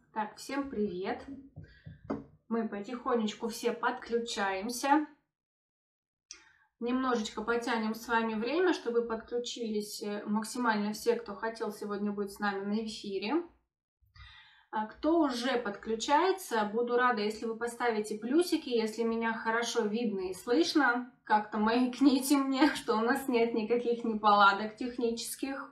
Так, всем привет! Мы потихонечку все подключаемся. Немножечко потянем с вами время, чтобы подключились максимально все, кто хотел сегодня быть с нами на эфире. Кто уже подключается, буду рада, если вы поставите плюсики, если меня хорошо видно и слышно. Как-то маякните мне, что у нас нет никаких неполадок технических.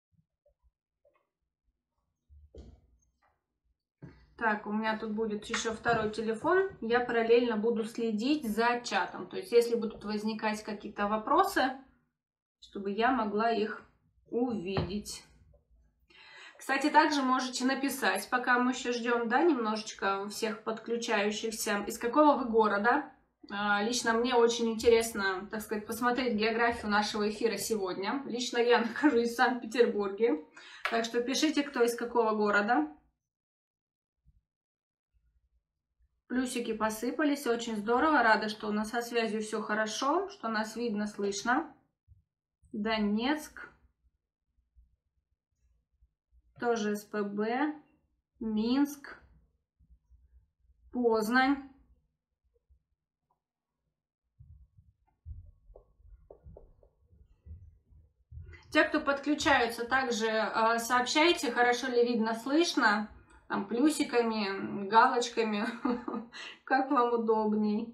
Так, у меня тут будет еще второй телефон. Я параллельно буду следить за чатом. То есть, если будут возникать какие-то вопросы, чтобы я могла их увидеть. Кстати, также можете написать, пока мы еще ждем, да, немножечко всех подключающихся, из какого вы города. Лично мне очень интересно, так сказать, посмотреть географию нашего эфира сегодня. Лично я нахожусь в Санкт-Петербурге. Так что пишите, кто из какого города. Плюсики посыпались, очень здорово. Рада, что у нас со связью все хорошо, что нас видно, слышно. Донецк, тоже СПБ, Минск, Познань. Те, кто подключаются, также сообщайте, хорошо ли видно, слышно. Там плюсиками, галочками, как вам удобней.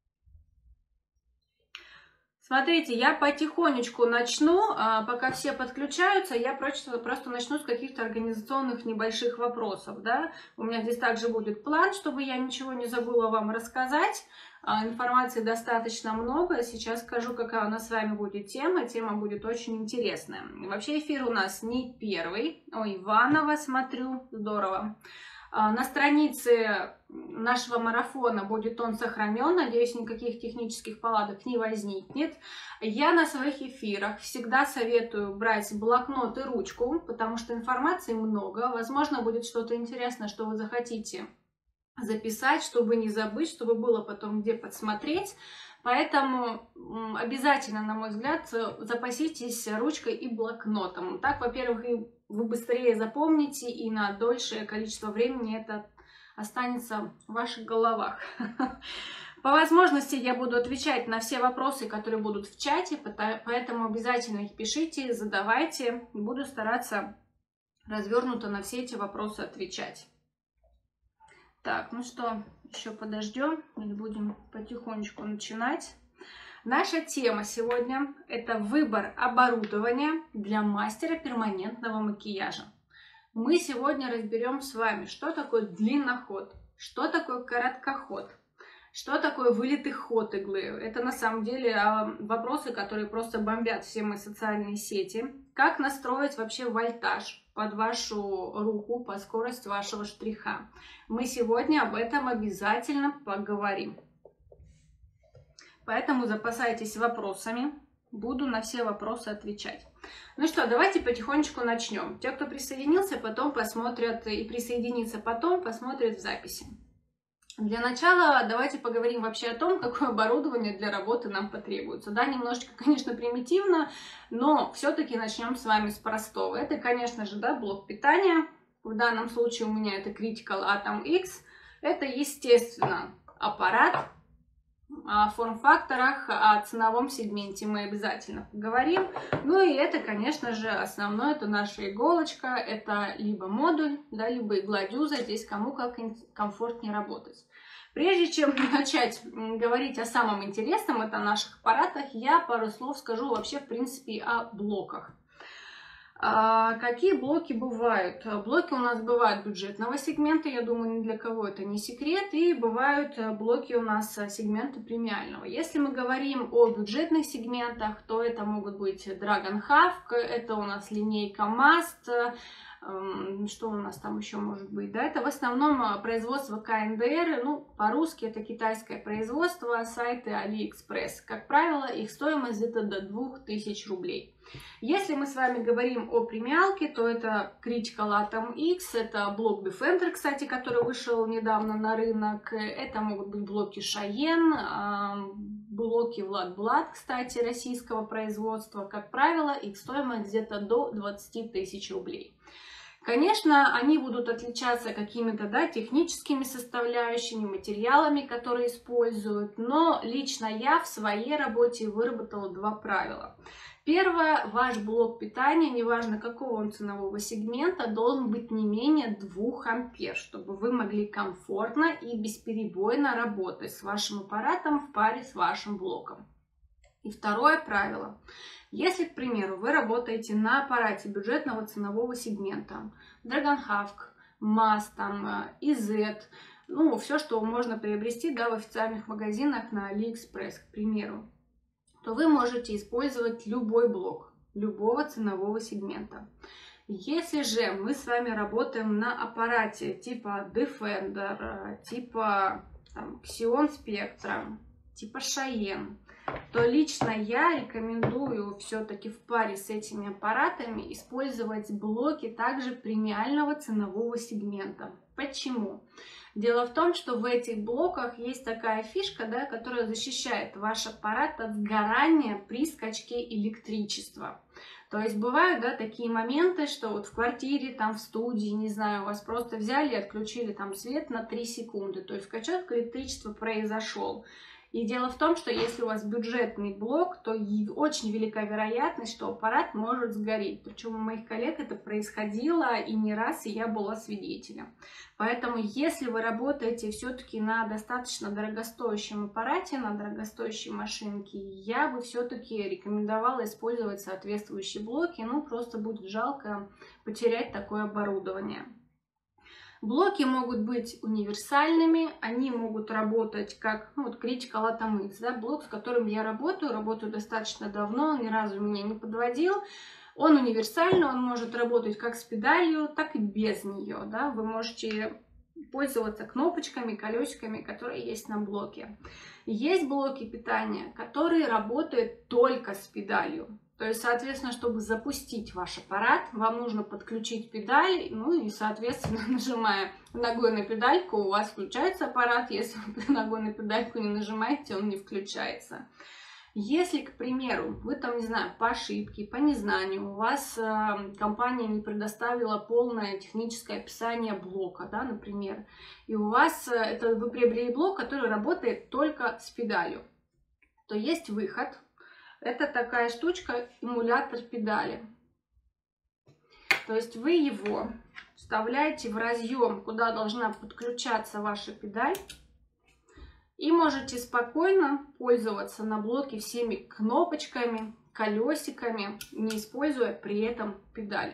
Смотрите, я потихонечку начну, пока все подключаются, я просто начну с каких-то организационных небольших вопросов, да. У меня здесь также будет план, чтобы я ничего не забыла вам рассказать. Информации достаточно много, сейчас скажу, какая у нас с вами будет тема. Тема будет очень интересная. Вообще эфир у нас не первый. Ой, Иванова, смотрю, здорово. На странице нашего марафона будет он сохранен. Надеюсь, никаких технических палаток не возникнет. Я на своих эфирах всегда советую брать блокнот и ручку, потому что информации много. Возможно, будет что-то интересное, что вы захотите записать, чтобы не забыть, чтобы было потом где подсмотреть. Поэтому обязательно, на мой взгляд, запаситесь ручкой и блокнотом. Так, во-первых, вы быстрее запомните, и на дольшее количество времени это останется в ваших головах. По возможности я буду отвечать на все вопросы, которые будут в чате, поэтому обязательно их пишите, задавайте. Буду стараться развернуто на все эти вопросы отвечать. Так, ну что, еще подождем или будем потихонечку начинать. Наша тема сегодня – это выбор оборудования для мастера перманентного макияжа. Мы сегодня разберем с вами, что такое длинноход, что такое короткоход, что такое вылитый ход иглы. Это на самом деле вопросы, которые просто бомбят все мои социальные сети. Как настроить вообще вольтаж под вашу руку, под скорость вашего штриха. Мы сегодня об этом обязательно поговорим. Поэтому запасайтесь вопросами. Буду на все вопросы отвечать. Ну что, давайте потихонечку начнем. Те, кто присоединился, потом посмотрят и присоединится потом, посмотрят в записи. Для начала давайте поговорим вообще о том, какое оборудование для работы нам потребуется. Да, немножечко, конечно, примитивно, но все-таки начнем с вами с простого. Это, конечно же, да, блок питания. В данном случае у меня это Critical Atom X. Это, естественно, аппарат. О форм-факторах, о ценовом сегменте мы обязательно поговорим. Ну и это, конечно же, основное, это наша иголочка, это либо модуль, да, либо игла-дюза, здесь кому как комфортнее работать. Прежде чем начать говорить о самом интересном, это о наших аппаратах, я пару слов скажу вообще, в принципе, о блоках. Какие блоки бывают? Блоки у нас бывают бюджетного сегмента, я думаю, ни для кого это не секрет, и бывают блоки у нас сегмента премиального. Если мы говорим о бюджетных сегментах, то это могут быть Dragon Half, это у нас линейка Must, что у нас там еще может быть, да, это в основном производство КНДР, ну, по-русски это китайское производство, сайты AliExpress. Как правило, их стоимость где-то до 2000 рублей. Если мы с вами говорим о премиалке, то это Critical Atom X, это блок Defender, кстати, который вышел недавно на рынок, это могут быть блоки Cheyenne, блоки Vlad Blad, кстати, российского производства. Как правило, их стоимость где-то до 20 000 рублей. Конечно, они будут отличаться какими-то, да, техническими составляющими, материалами, которые используют, но лично я в своей работе выработала два правила. Первое, ваш блок питания, неважно какого он ценового сегмента, должен быть не менее 2 ампер, чтобы вы могли комфортно и бесперебойно работать с вашим аппаратом в паре с вашим блоком. И второе правило. Если, к примеру, вы работаете на аппарате бюджетного ценового сегмента, Dragon Havk, Maz, EZ, ну, все, что можно приобрести, да, в официальных магазинах на AliExpress, к примеру, то вы можете использовать любой блок, любого ценового сегмента. Если же мы с вами работаем на аппарате типа Defender, типа Xeon Spectra, типа Cheyenne, то лично я рекомендую все-таки в паре с этими аппаратами использовать блоки также премиального ценового сегмента. Почему? Дело в том, что в этих блоках есть такая фишка, да, которая защищает ваш аппарат от сгорания при скачке электричества. То есть бывают, да, такие моменты, что вот в квартире, в студии, не знаю, вас просто взяли и отключили свет на 3 секунды. То есть скачок электричества произошел. И дело в том, что если у вас бюджетный блок, то очень велика вероятность, что аппарат может сгореть. Причем у моих коллег это происходило и не раз, и я была свидетелем. Поэтому, если вы работаете все-таки на достаточно дорогостоящем аппарате, на дорогостоящей машинке, я бы все-таки рекомендовала использовать соответствующие блоки. Ну, просто будет жалко потерять такое оборудование. Блоки могут быть универсальными, они могут работать как Critical Atom X, да, блок, с которым я работаю достаточно давно, он ни разу меня не подводил. Он универсальный, он может работать как с педалью, так и без нее. Да. Вы можете пользоваться кнопочками, колесиками, которые есть на блоке. Есть блоки питания, которые работают только с педалью. То есть, соответственно, чтобы запустить ваш аппарат, вам нужно подключить педаль, ну и, соответственно, нажимая ногой на педальку, у вас включается аппарат. Если вы ногой на педальку не нажимаете, он не включается. Если, к примеру, вы не знаю, по ошибке, по незнанию, у вас компания не предоставила полное техническое описание блока, да, например, и у вас вы приобрели блок, который работает только с педалью, то есть выход. Это такая штучка, эмулятор педали. То есть вы его вставляете в разъем, куда должна подключаться ваша педаль. И можете спокойно пользоваться на блоке всеми кнопочками, колесиками, не используя при этом педаль.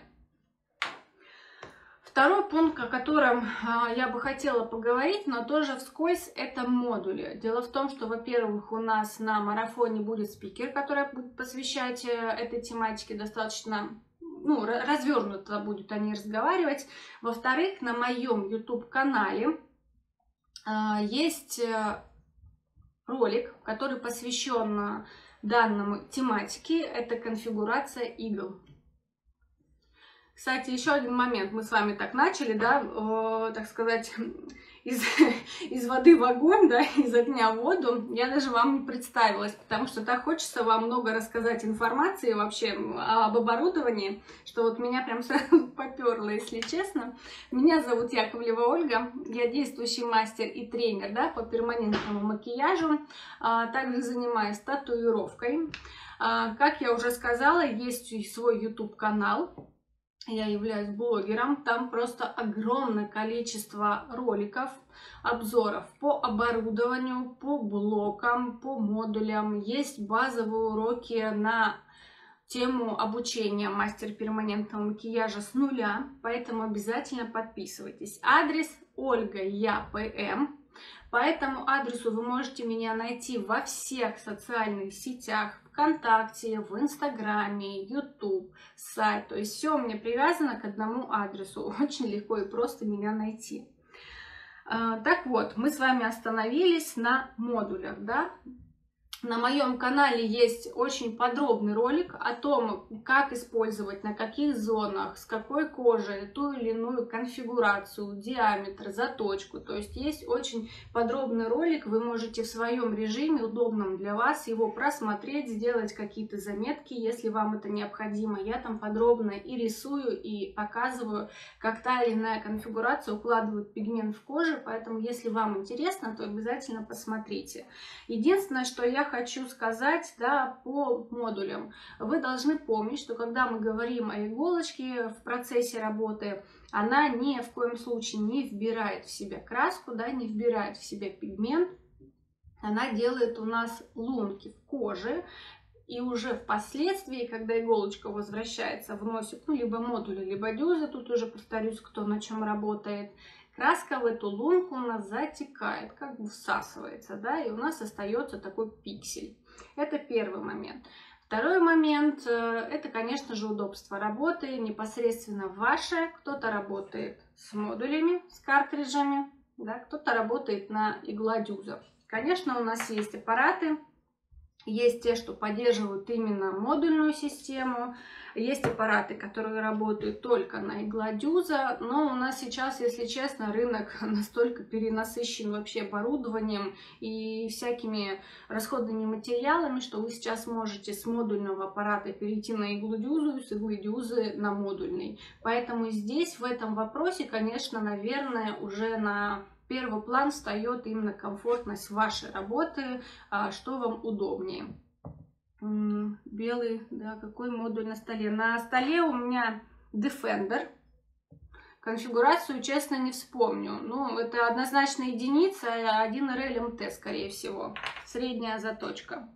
Второй пункт, о котором я бы хотела поговорить, но тоже вскользь, это модули. Дело в том, что, во-первых, у нас на марафоне будет спикер, который будет посвящать этой тематике достаточно, развернуто будет о ней разговаривать. Во-вторых, на моем YouTube-канале есть ролик, который посвящен данному тематике. Это конфигурация игл. Кстати, еще один момент. Мы с вами так начали, да, так сказать, из воды в огонь, да, из огня в воду. Я даже вам не представилась, потому что так хочется вам много рассказать информации вообще об оборудовании, что вот меня прям сразу поперло, если честно. Меня зовут Яковлева Ольга, я действующий мастер и тренер, да, по перманентному макияжу, также занимаюсь татуировкой. Как я уже сказала, есть свой YouTube-канал. Я являюсь блогером, там просто огромное количество роликов, обзоров по оборудованию, по блокам, по модулям. Есть базовые уроки на тему обучения мастер перманентного макияжа с нуля, поэтому обязательно подписывайтесь. Адрес Ольга ЯПМ. По этому адресу вы можете меня найти во всех социальных сетях, ВКонтакте, в Инстаграме, YouTube, сайт. То есть все у меня привязано к одному адресу. Очень легко и просто меня найти. Так вот, мы с вами остановились на модулях, да? На моем канале есть очень подробный ролик о том, как использовать, на каких зонах, с какой кожей ту или иную конфигурацию, диаметр, заточку. То есть есть очень подробный ролик, вы можете в своем режиме, удобном для вас, его просмотреть, сделать какие-то заметки, если вам это необходимо. Я там подробно и рисую, и показываю, как та или иная конфигурация укладывает пигмент в кожу, поэтому если вам интересно, то обязательно посмотрите. Единственное, что я хочу сказать, да, по модулям. Вы должны помнить, что когда мы говорим о иголочке в процессе работы, она ни в коем случае не вбирает в себя краску, да, не вбирает в себя пигмент. Она делает у нас лунки в коже. И уже впоследствии, когда иголочка возвращается в носик, ну, либо модуля, либо дюза, тут уже повторюсь, кто на чем работает, краска в эту лунку у нас затекает, как бы всасывается, да, и у нас остается такой пиксель. Это первый момент. Второй момент, это, конечно же, удобство работы, непосредственно ваше. Кто-то работает с модулями, с картриджами, да, кто-то работает на игла-дюза. Конечно, у нас есть аппараты. Есть те, что поддерживают именно модульную систему, есть аппараты, которые работают только на игла-дюза, но у нас сейчас, если честно, рынок настолько перенасыщен вообще оборудованием и всякими расходными материалами, что вы сейчас можете с модульного аппарата перейти на иглу-дюзу, с иглы-дюзы на модульный. Поэтому здесь, в этом вопросе, конечно, наверное, уже на первый план встает именно комфортность вашей работы, что вам удобнее. Белый, да, какой модуль на столе? На столе у меня Defender. Конфигурацию, честно, не вспомню. Ну, это однозначно единица, 1 RL MT, скорее всего. Средняя заточка.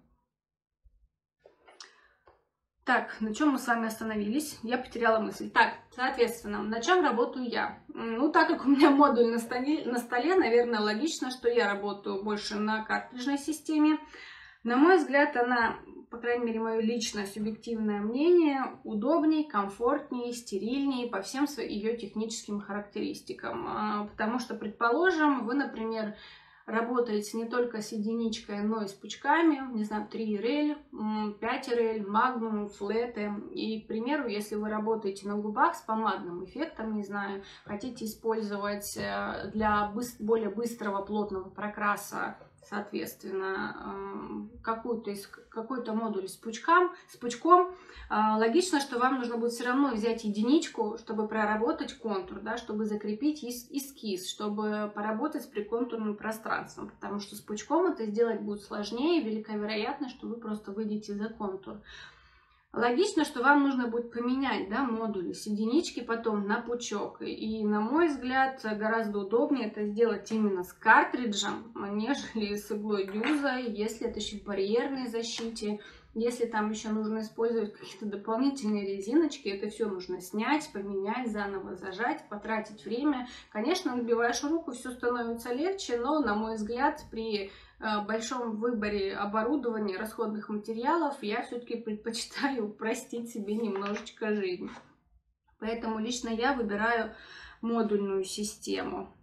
Так, на чем мы с вами остановились? Я потеряла мысль. Так, соответственно, на чем работаю я? Ну, так как у меня модуль на столе, наверное, логично, что я работаю больше на картриджной системе. На мой взгляд, она, по крайней мере, мое личное субъективное мнение, удобнее, комфортнее, стерильнее по всем ее техническим характеристикам. Потому что, предположим, вы, например, работаете не только с единичкой, но и с пучками, не знаю, 3 RL, 5 RL, Magnum, флеты. И, к примеру, если вы работаете на губах с помадным эффектом, не знаю, хотите использовать для более быстрого плотного прокраса, соответственно, какой-то модуль с пучком, логично, что вам нужно будет все равно взять единичку, чтобы проработать контур, да, чтобы закрепить эскиз, чтобы поработать с приконтурным пространством, потому что с пучком это сделать будет сложнее, велика вероятность, что вы просто выйдете за контур. Логично, что вам нужно будет поменять, да, модули с единички потом на пучок. И, на мой взгляд, гораздо удобнее это сделать именно с картриджем, нежели с иглой дюза, если это еще в барьерной защите. Если там еще нужно использовать какие-то дополнительные резиночки, это все нужно снять, поменять, заново зажать, потратить время. Конечно, набиваешь руку, все становится легче, но, на мой взгляд, при большом выборе оборудования, расходных материалов, я все-таки предпочитаю упростить себе немножечко жизнь. Поэтому лично я выбираю модульную систему.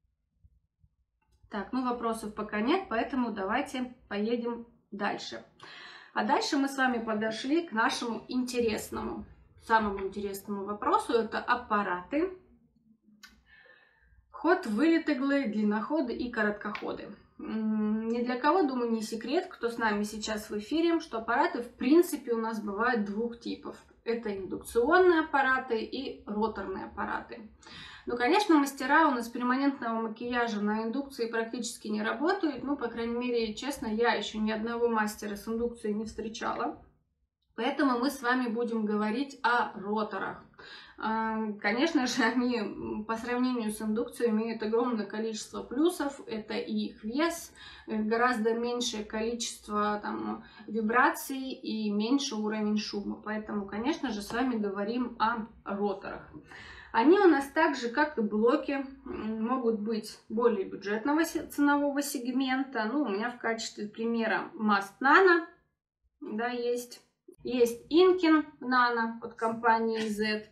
Так, ну вопросов пока нет, поэтому давайте поедем дальше. А дальше мы с вами подошли к нашему самому интересному вопросу. Это аппараты. Ход, вылет иглы, длинноходы и короткоходы. Ни для кого, думаю, не секрет, кто с нами сейчас в эфире, что аппараты в принципе у нас бывают двух типов. Это индукционные аппараты и роторные аппараты. Ну, конечно, мастера у нас перманентного макияжа на индукции практически не работают. Ну, по крайней мере, честно, я еще ни одного мастера с индукцией не встречала. Поэтому мы с вами будем говорить о роторах. Конечно же, они по сравнению с индукцией имеют огромное количество плюсов. Это и их вес, гораздо меньшее количество там вибраций и меньше уровень шума. Поэтому, конечно же, с вами говорим о роторах. Они у нас так же, как и блоки, могут быть более бюджетного ценового сегмента. Ну, у меня в качестве примера Mast Nano, да, есть. Есть Inkin Nano от компании Z.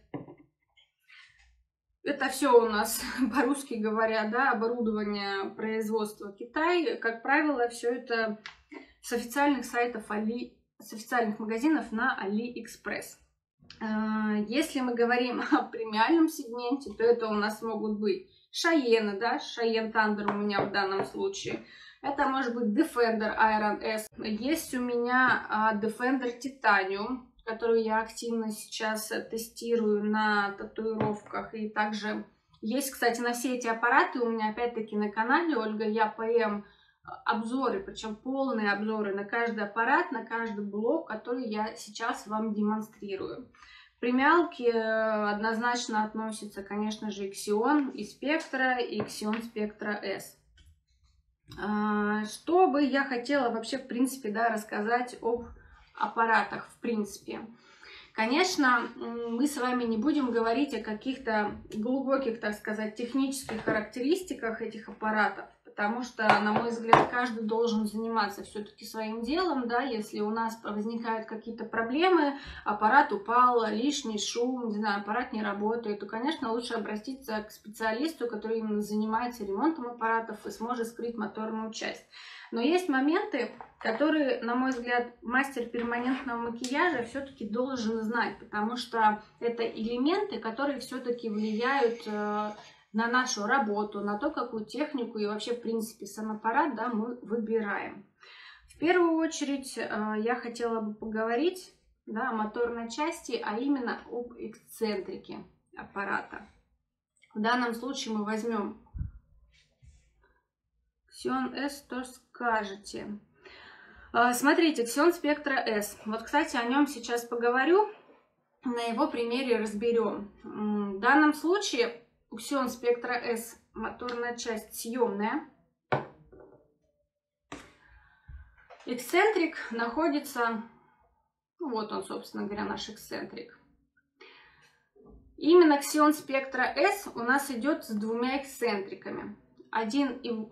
Это все у нас, по-русски говоря, да, оборудование производства Китай. Как правило, все это с официальных сайтов с официальных магазинов на AliExpress. Если мы говорим о премиальном сегменте, то это у нас могут быть Шаены, да, Шаен Thunder у меня в данном случае. Это может быть Defender Iron S. Есть у меня Defender Titanium, которую я активно сейчас тестирую на татуировках. И также есть, кстати, на все эти аппараты у меня опять-таки на канале Ольга ЯПМ обзоры, причем полные обзоры на каждый аппарат, на каждый блок, который я сейчас вам демонстрирую. Премиалки однозначно относятся, конечно же, Xeon и Spectra, и Xeon Spectra S. Что бы я хотела вообще, в принципе, да, рассказать об аппаратах, в принципе. Конечно, мы с вами не будем говорить о каких-то глубоких, так сказать, технических характеристиках этих аппаратов, потому что, на мой взгляд, каждый должен заниматься все-таки своим делом, да, если у нас возникают какие-то проблемы, аппарат упал, лишний шум, не знаю, аппарат не работает, то, конечно, лучше обратиться к специалисту, который именно занимается ремонтом аппаратов и сможет скрыть моторную часть. Но есть моменты, которые, на мой взгляд, мастер перманентного макияжа все-таки должен знать, потому что это элементы, которые все-таки влияют на нашу работу, на то, какую технику и вообще, в принципе, сам аппарат, да, мы выбираем. В первую очередь я хотела бы поговорить, да, о моторной части, а именно об эксцентрике аппарата. В данном случае мы возьмем Xeon S, что скажете? Смотрите, Xeon Spectra S. Вот, кстати, о нем сейчас поговорю, на его примере разберем. В данном случае у Xeon Spectra S моторная часть съемная. Эксцентрик находится, ну, вот он, собственно говоря, наш эксцентрик. Именно Xeon Spectra S у нас идет с двумя эксцентриками. 1,8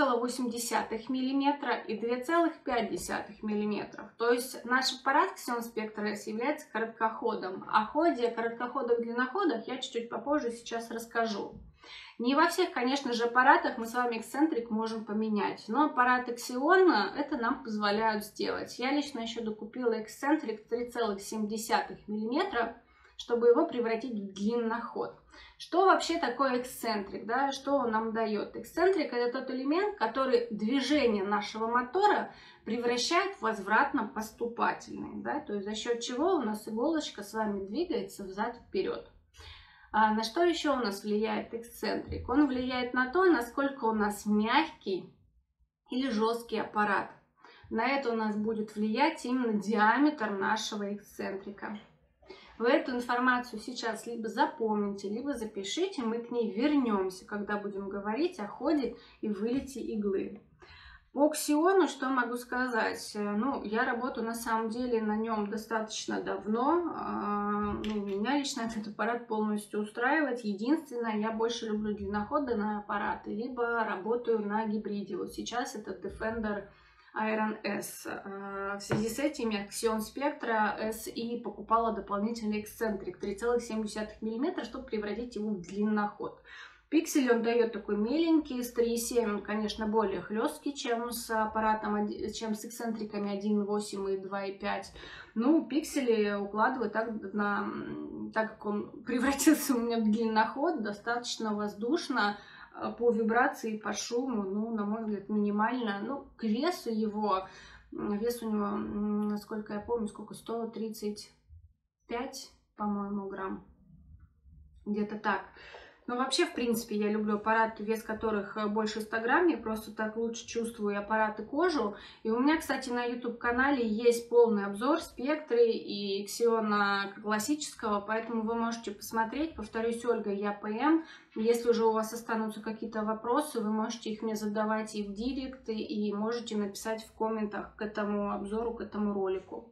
мм и 2,5 мм. То есть наш аппарат Xeon Spectra S является короткоходом. О ходе короткоходах, длинноходах я чуть-чуть попозже сейчас расскажу. Не во всех, конечно же, аппаратах мы с вами эксцентрик можем поменять, но аппараты Xeon это нам позволяют сделать. Я лично еще докупила эксцентрик 3,7 мм, чтобы его превратить в длинноход. Что вообще такое эксцентрик, да? Что он нам дает? Эксцентрик — это тот элемент, который движение нашего мотора превращает в возвратно-поступательный, да? То есть за счет чего у нас иголочка с вами двигается взад-вперед. А на что еще у нас влияет эксцентрик? Он влияет на то, насколько у нас мягкий или жесткий аппарат. На это у нас будет влиять именно диаметр нашего эксцентрика. Вы эту информацию сейчас либо запомните, либо запишите, мы к ней вернемся, когда будем говорить о ходе и вылете иглы. По Xeon, что могу сказать? Ну, я работаю на самом деле на нем достаточно давно. Меня лично этот аппарат полностью устраивает. Единственное, я больше люблю длинноходные аппараты, либо работаю на гибриде. Вот сейчас это Defender Iron S. В связи с этим я Xeon Spectra S и покупала дополнительный эксцентрик 3,7 мм, чтобы превратить его в длинноход. Пиксель он дает такой миленький, с 3,7 он, конечно, более хлесткий, чем с аппаратом, чем с эксцентриками 1,8 и 2,5. Ну, пиксели укладываю так как он превратился у меня в длинноход, достаточно воздушно. По вибрации, по шуму, ну, на мой взгляд, минимально. Ну, к весу его, вес у него, насколько я помню, сколько, 135, по-моему, грамм. Где-то так. Но вообще, в принципе, я люблю аппараты, вес которых больше 100 грамм. Я просто так лучше чувствую аппарат и кожу. И у меня, кстати, на YouTube-канале есть полный обзор Spectra и Xeon классического, поэтому вы можете посмотреть. Повторюсь, Ольга ЯПМ. Если уже у вас останутся какие-то вопросы, вы можете их мне задавать и в директ, и можете написать в комментах к этому обзору, к этому ролику.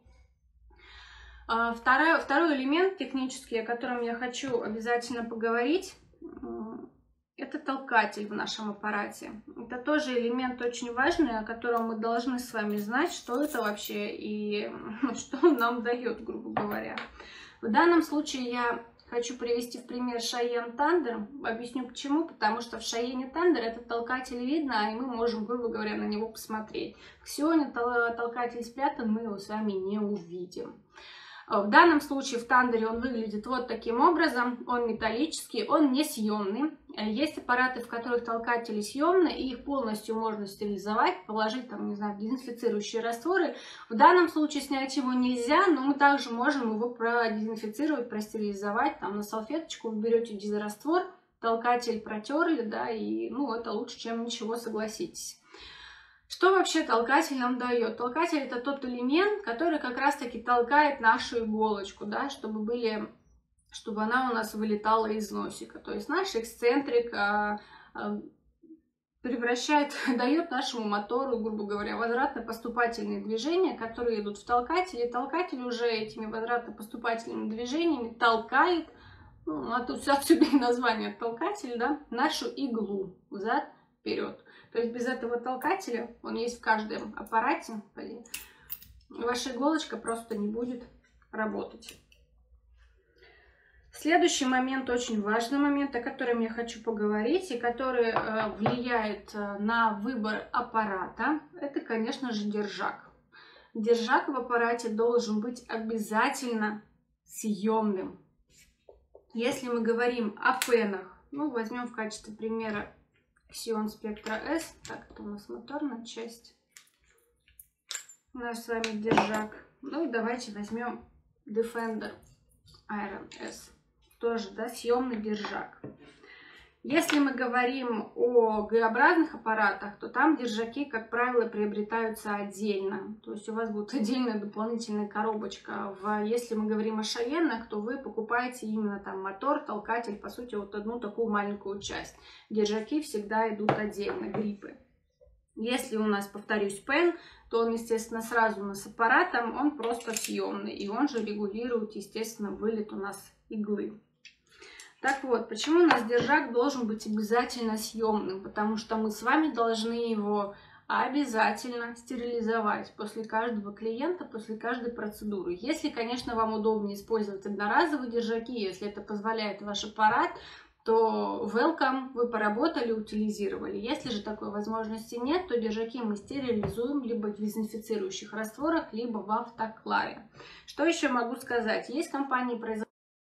Второй элемент технический, о котором я хочу обязательно поговорить, это толкатель в нашем аппарате. Это тоже элемент очень важный, о котором мы должны с вами знать, что это вообще и что он нам дает, грубо говоря. В данном случае я Хочу привести в пример Cheyenne Thunder. Объясню почему. Потому что в Cheyenne Thunder этот толкатель видно, и мы можем, грубо говоря, на него посмотреть. В Xeon толкатель спрятан, мы его с вами не увидим. В данном случае в Thunder он выглядит вот таким образом. Он металлический, он не съемный. Есть аппараты, в которых толкатели съемны, и их полностью можно стерилизовать, положить там, не знаю, дезинфицирующие растворы. В данном случае снять его нельзя, но мы также можем его продезинфицировать, простерилизовать. Там на салфеточку вы берете дезраствор, толкатель протерли, да, и ну это лучше, чем ничего, согласитесь. Что вообще толкатель нам дает? Толкатель — это тот элемент, который как раз-таки толкает нашу иголочку, да, чтобы она у нас вылетала из носика. То есть наш эксцентрик дает нашему мотору, грубо говоря, возвратно-поступательные движения, которые идут в толкатель, и толкатель уже этими возвратно-поступательными движениями толкает, ну, отсюда и название толкатель, да, нашу иглу взад-вперед. То есть без этого толкателя, он есть в каждом аппарате, ваша иголочка просто не будет работать. Следующий момент, очень важный момент, о котором я хочу поговорить, и который влияет на выбор аппарата, это, конечно же, держак. Держак в аппарате должен быть обязательно съемным. Если мы говорим о пенах, ну, возьмем в качестве примера Xeon Spectra S. Так, это у нас моторная часть. Наш с вами держак. Ну и давайте возьмем Defender Iron S. Тоже, да, съемный держак. Если мы говорим о Г-образных аппаратах, то там держаки, как правило, приобретаются отдельно. То есть у вас будет отдельная дополнительная коробочка. Если мы говорим о Cheyenne, то вы покупаете именно там мотор, толкатель, по сути, вот одну такую маленькую часть. Держаки всегда идут отдельно, гриппы. Если у нас, повторюсь, пен, то он, естественно, сразу у нас с аппаратом, он просто съемный. И он же регулирует, естественно, вылет у нас иглы. Так вот, почему у нас держак должен быть обязательно съемным? Потому что мы с вами должны его обязательно стерилизовать после каждого клиента, после каждой процедуры. Если, конечно, вам удобнее использовать одноразовые держаки, если это позволяет ваш аппарат, то welcome, вы поработали, утилизировали. Если же такой возможности нет, то держаки мы стерилизуем либо в дезинфицирующих растворах, либо в автоклаве. Что еще могу сказать? Есть компании-производители.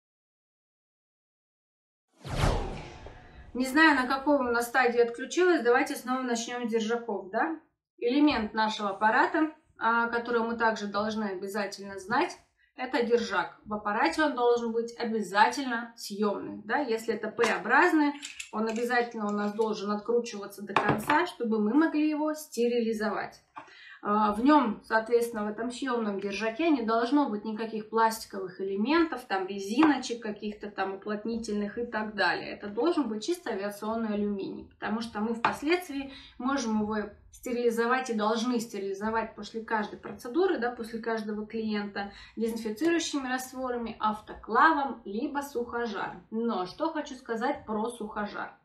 Не знаю, на какой у нас стадии отключилась, давайте снова начнем с держаков, да? Элемент нашего аппарата, который мы также должны обязательно знать, это держак. В аппарате он должен быть обязательно съемный, да? Если это П-образный, он обязательно у нас должен откручиваться до конца, чтобы мы могли его стерилизовать. В нем, соответственно, в этом съемном держаке не должно быть никаких пластиковых элементов, там резиночек каких-то там уплотнительных и так далее. Это должен быть чисто авиационный алюминий, потому что мы впоследствии можем его стерилизовать и должны стерилизовать после каждой процедуры, да, после каждого клиента дезинфицирующими растворами, автоклавом, либо сухожар. Но что хочу сказать про сухожар.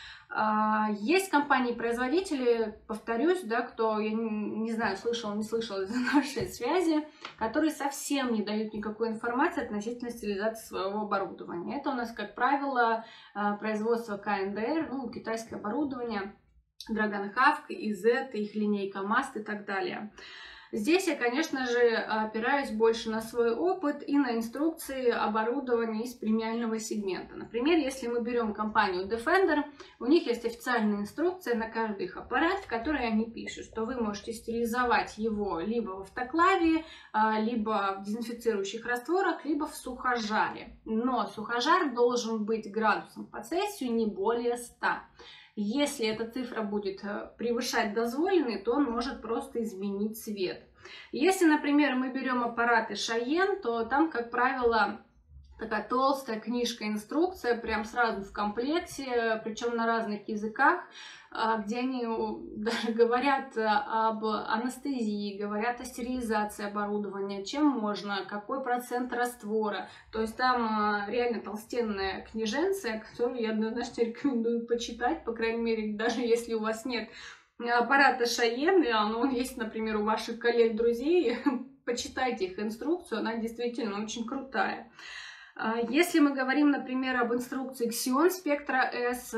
Есть компании-производители, повторюсь, да, кто, я не знаю, слышал, не слышал из нашей связи, которые совсем не дают никакой информации относительно стерилизации своего оборудования. Это у нас, как правило, производство КНДР, ну, китайское оборудование, Dragon Havk, IZ, их линейка Mast и так далее. Здесь я, конечно же, опираюсь больше на свой опыт и на инструкции оборудования из премиального сегмента. Например, если мы берем компанию Defender, у них есть официальная инструкция на каждый их аппарат, в которой они пишут, что вы можете стерилизовать его либо в автоклаве, либо в дезинфицирующих растворах, либо в сухожаре. Но сухожар должен быть градусом по Цельсию не более 100. Если эта цифра будет превышать дозволенный, то он может просто изменить цвет. Если, например, мы берем аппараты Cheyenne, то там, как правило, такая толстая книжка, инструкция, прям сразу в комплекте, причем на разных языках, где они даже говорят об анестезии, говорят о стерилизации оборудования, чем можно, какой процент раствора. То есть там реально толстенная книженция, которую я однозначно рекомендую почитать, по крайней мере, даже если у вас нет аппарата Cheyenne, и оно есть, например, у ваших коллег, друзей, почитайте их инструкцию, она действительно очень крутая. Если мы говорим, например, об инструкции Xion Spectra S,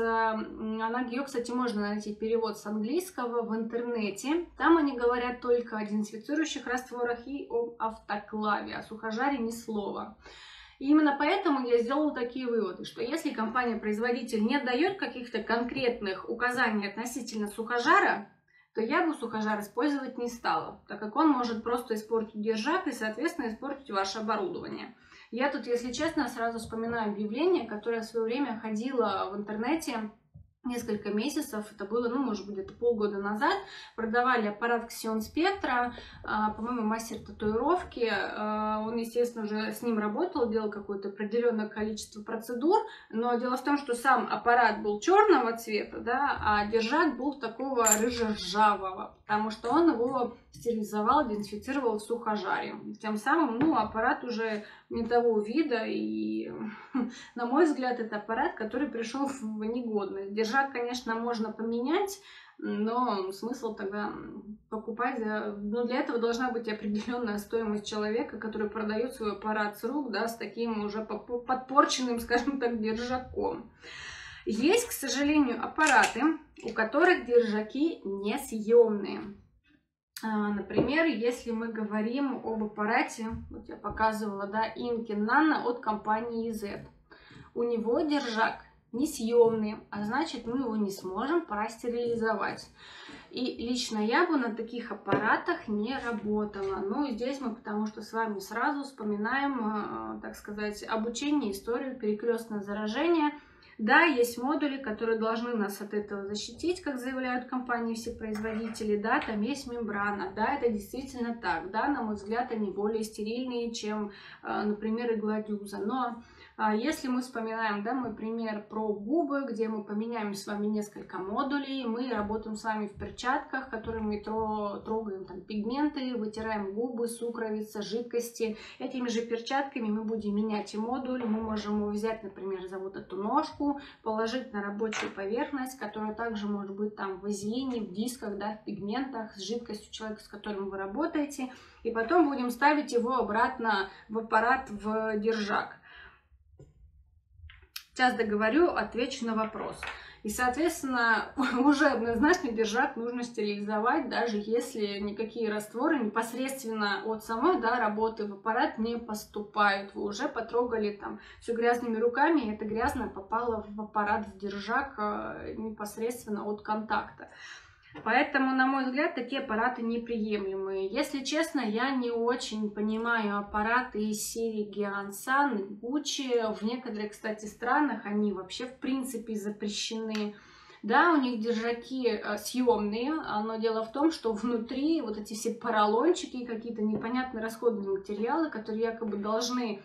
ее, кстати, можно найти перевод с английского в интернете. Там они говорят только о дезинфицирующих растворах и об автоклаве, о сухожаре ни слова. И именно поэтому я сделала такие выводы, что если компания-производитель не дает каких-то конкретных указаний относительно сухожара, то я бы сухожар использовать не стала, так как он может просто испортить держак и, соответственно, испортить ваше оборудование. Я тут, если честно, сразу вспоминаю объявление, которое в свое время ходило в интернете несколько месяцев, это было, ну, может быть, где-то полгода назад, продавали аппарат Xion Spectra, по-моему, мастер татуировки, он, естественно, уже с ним работал, делал какое-то определенное количество процедур, но дело в том, что сам аппарат был черного цвета, да, а держак был такого рыже-ржавого, потому что он его стерилизовал, дезинфицировал в сухожаре. Тем самым, ну, аппарат уже не того вида, и, на мой взгляд, это аппарат, который пришел в негодность. Держак, конечно, можно поменять, но смысл тогда покупать, ну, для этого должна быть определенная стоимость человека, который продает свой аппарат с рук, да, с таким уже подпорченным, скажем так, держаком. Есть, к сожалению, аппараты, у которых держаки несъемные. Например, если мы говорим об аппарате, вот я показывала, да, Inken Nano от компании Z. У него держак несъемный, а значит, мы его не сможем простерилизовать. И лично я бы на таких аппаратах не работала. Ну, здесь мы потому что с вами сразу вспоминаем, так сказать, обучение, историю, перекрестное заражение. Да, есть модули, которые должны нас от этого защитить, как заявляют компании, все производители. Да, там есть мембрана. Да, это действительно так. Да, на мой взгляд, они более стерильные, чем, например, игла-дюза. Но если мы вспоминаем, да, мой пример про губы, где мы поменяем с вами несколько модулей, мы работаем с вами в перчатках, которыми трогаем там пигменты, вытираем губы, сукровица, жидкости. Этими же перчатками мы будем менять и модуль. Мы можем его взять, например, за вот эту ножку, положить на рабочую поверхность, которая также может быть там в вазелине, в дисках, да, в пигментах, с жидкостью человека, с которым вы работаете. И потом будем ставить его обратно в аппарат, в держак. Сейчас договорю, отвечу на вопрос. И, соответственно, уже однозначно держак нужно стерилизовать, даже если никакие растворы непосредственно от самой, да, работы в аппарат не поступают. Вы уже потрогали там все грязными руками, и это грязное попало в аппарат, в держак непосредственно от контакта. Поэтому, на мой взгляд, такие аппараты неприемлемые. Если честно, я не очень понимаю аппараты из серии Geonsan и Gucci. В некоторых, кстати, странах они вообще в принципе запрещены. Да, у них держаки съемные, но дело в том, что внутри вот эти все поролончики, какие-то непонятные расходные материалы, которые якобы должны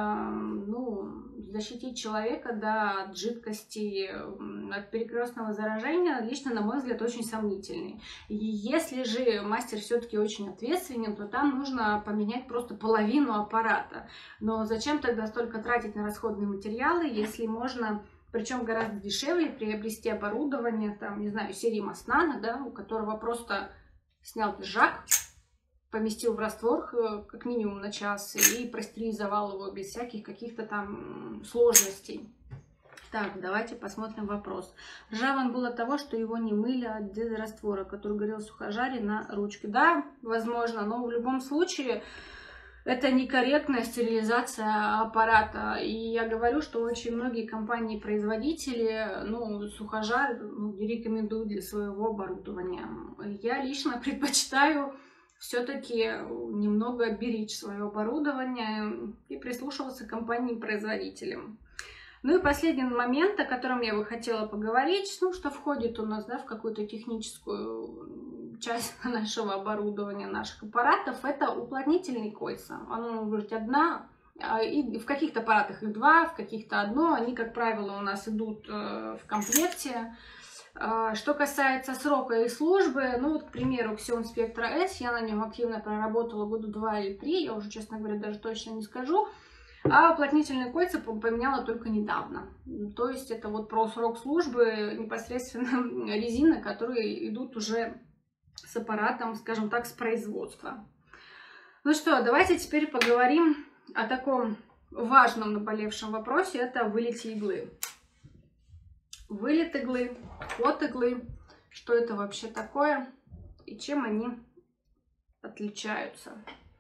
защитить человека, да, от жидкости, от перекрестного заражения, лично, на мой взгляд, очень сомнительный. И если же мастер все-таки очень ответственен, то там нужно поменять просто половину аппарата. Но зачем тогда столько тратить на расходные материалы, если можно, причем гораздо дешевле, приобрести оборудование, там, не знаю, серии Masnano, да, у которого просто снял держак, поместил в раствор как минимум на час и простерилизовал его без всяких каких-то там сложностей. Так, давайте посмотрим вопрос. Ржавый он был от того, что его не мыли от дезраствора, который горел в сухожаре на ручке. Да, возможно, но в любом случае это некорректная стерилизация аппарата. И я говорю, что очень многие компании-производители, сухожар не рекомендуют для своего оборудования. Я лично предпочитаю все-таки немного беречь свое оборудование и прислушиваться к компаниям-производителям. Ну и последний момент, о котором я бы хотела поговорить, что входит у нас, да, в какую-то техническую часть нашего оборудования, наших аппаратов, это уплотнительные кольца. Оно может быть одна, и в каких-то аппаратах их два, в каких-то одно. Они, как правило, у нас идут в комплекте. Что касается срока их службы, к примеру, Xion Spectra S, я на нем активно проработала года 2 или 3, я уже, честно говоря, даже точно не скажу, а уплотнительные кольца поменяла только недавно. То есть это вот про срок службы непосредственно резины, которые идут уже с аппаратом, скажем так, с производства. Ну что, давайте теперь поговорим о таком важном наболевшем вопросе, это вылете иглы. Вылет иглы, ход иглы, что это вообще такое и чем они отличаются.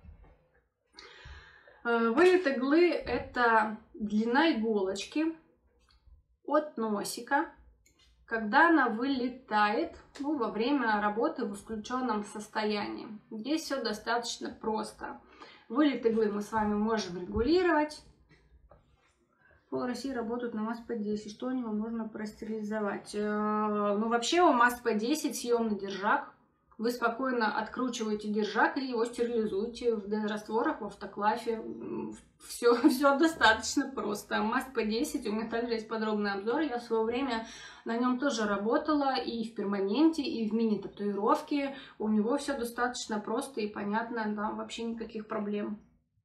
Вылет иглы — это длина иголочки от носика, когда она вылетает, ну, во время работы в исключенном состоянии. Здесь все достаточно просто. Вылет иглы мы с вами можем регулировать. Пол России работают на МАЗ-П10. Что у него можно простерилизовать? Ну, вообще у МАЗ-П10 съемный держак. Вы спокойно откручиваете держак и его стерилизуете в растворах, в автоклаве. Все достаточно просто. МАЗ-П10, у меня также есть подробный обзор. Я в свое время на нем тоже работала и в перманенте, и в мини-татуировке. У него все достаточно просто и понятно, там вообще никаких проблем.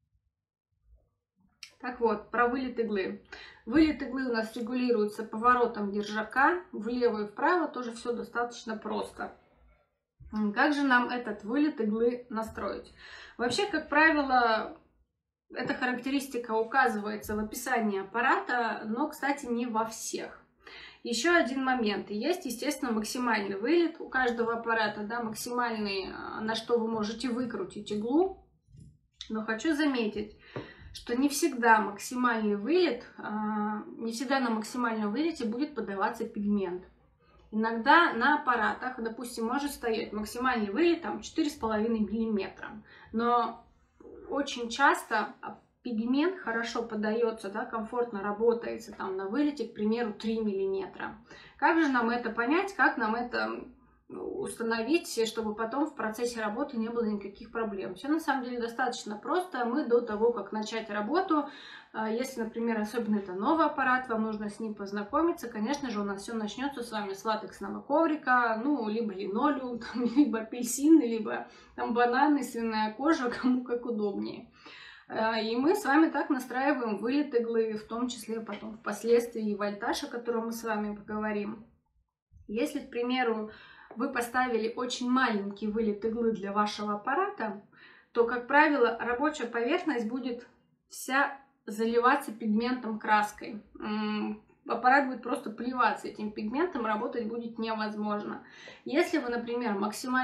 Так вот, про вылет иглы. Вылет иглы у нас регулируется поворотом держака влево и вправо, тоже все достаточно просто. Как же нам этот вылет иглы настроить? Вообще, как правило, эта характеристика указывается в описании аппарата, но, кстати, не во всех. Еще один момент. Есть, естественно, максимальный вылет у каждого аппарата, да, максимальный, на что вы можете выкрутить иглу. Но хочу заметить, что не всегда максимальный вылет, не всегда на максимальном вылете будет подаваться пигмент. Иногда на аппаратах, допустим, может стоять максимальный вылет там 4,5 мм, но очень часто пигмент хорошо подается, да, комфортно работается там на вылете, к примеру, 3 мм. Как же нам это понять, как нам это установить, чтобы потом в процессе работы не было никаких проблем? Все на самом деле достаточно просто. Мы до того, как начать работу, если, например, особенно это новый аппарат, вам нужно с ним познакомиться, конечно же, у нас все начнется с вами с латексного коврика, ну, либо линолеум, либо апельсины, либо там бананы, свиная кожа, кому как удобнее. И мы с вами так настраиваем вылет иглы, в том числе потом впоследствии и вольтаж, о котором мы с вами поговорим. Если, к примеру, вы поставили очень маленький вылет иглы для вашего аппарата, то, как правило, рабочая поверхность будет вся заливаться пигментом, краской. Аппарат будет просто плеваться этим пигментом, работать будет невозможно. Если вы, например,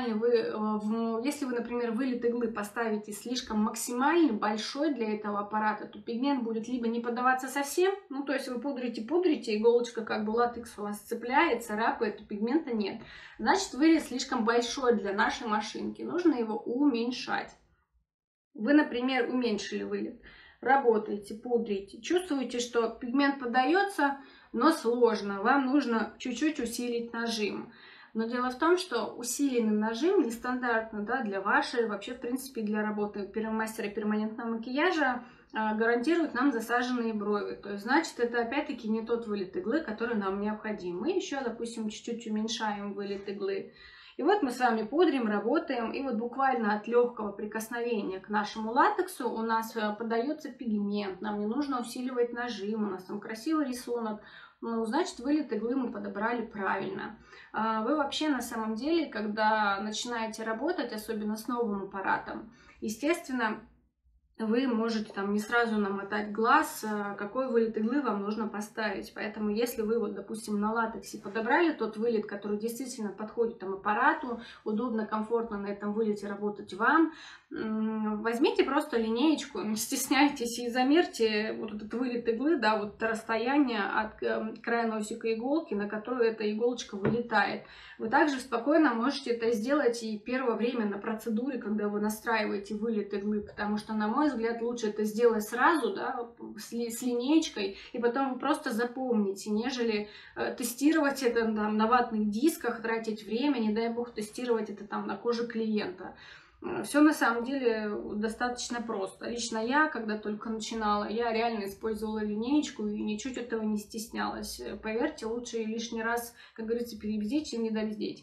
вылет иглы поставите слишком максимальный, большой для этого аппарата, то пигмент будет либо не поддаваться совсем, ну то есть вы пудрите, иголочка как бы латекс у вас цепляет, царапает, а пигмента нет. Значит, вылет слишком большой для нашей машинки, нужно его уменьшать. Вы, например, уменьшили вылет. Работаете, пудрите, чувствуете, что пигмент поддается, но сложно, вам нужно чуть-чуть усилить нажим. Но дело в том, что усиленный нажим нестандартно, да, для вашей, вообще, в принципе, для работы мастера перманентного макияжа гарантирует нам засаженные брови. То есть, значит, это опять-таки не тот вылет иглы, который нам необходим. Мы еще, допустим, чуть-чуть уменьшаем вылет иглы. И вот мы с вами пудрим, работаем, и вот буквально от легкого прикосновения к нашему латексу у нас подается пигмент, нам не нужно усиливать нажим, у нас там красивый рисунок, ну, значит, вылет иглы мы подобрали правильно. Вы вообще на самом деле, когда начинаете работать, особенно с новым аппаратом, естественно, вы можете там не сразу намотать глаз, какой вылет иглы вам нужно поставить. Поэтому если вы, вот, допустим, на латексе подобрали тот вылет, который действительно подходит там аппарату, удобно, комфортно на этом вылете работать вам, возьмите просто линеечку, не стесняйтесь и замерьте вот этот вылет иглы, да, вот расстояние от края носика иголки, на которую эта иголочка вылетает. Вы также спокойно можете это сделать и первое время на процедуре, когда вы настраиваете вылет иглы, потому что, на мой взгляд, лучше это сделать сразу, да, с линеечкой, и потом вы просто запомните, нежели тестировать это там на ватных дисках, тратить время, не дай бог тестировать это там на коже клиента. Все на самом деле достаточно просто. Лично я, когда только начинала, я реально использовала линеечку и ничуть этого не стеснялась. Поверьте, лучше лишний раз, как говорится, перебздеть, чем недобздеть.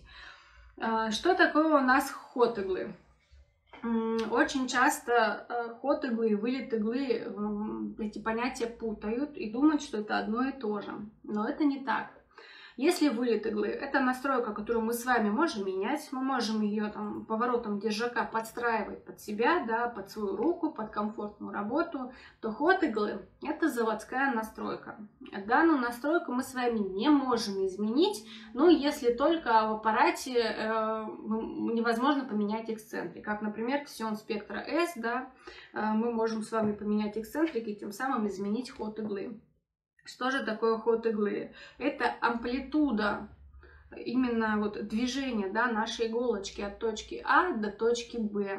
Что такое у нас ход иглы? Очень часто ход иглы и вылет иглы, эти понятия путают и думают, что это одно и то же. Но это не так. Если вылет иглы, это настройка, которую мы с вами можем менять, мы можем ее там поворотом держака подстраивать под себя, да, под свою руку, под комфортную работу, то ход иглы – это заводская настройка. Данную настройку мы с вами не можем изменить, но если только в аппарате невозможно поменять эксцентрик, как, например, Xeon Spectra S, да, мы можем с вами поменять эксцентрик и тем самым изменить ход иглы. Что же такое ход иглы? Это амплитуда именно вот движения, да, нашей иголочки от точки А до точки Б,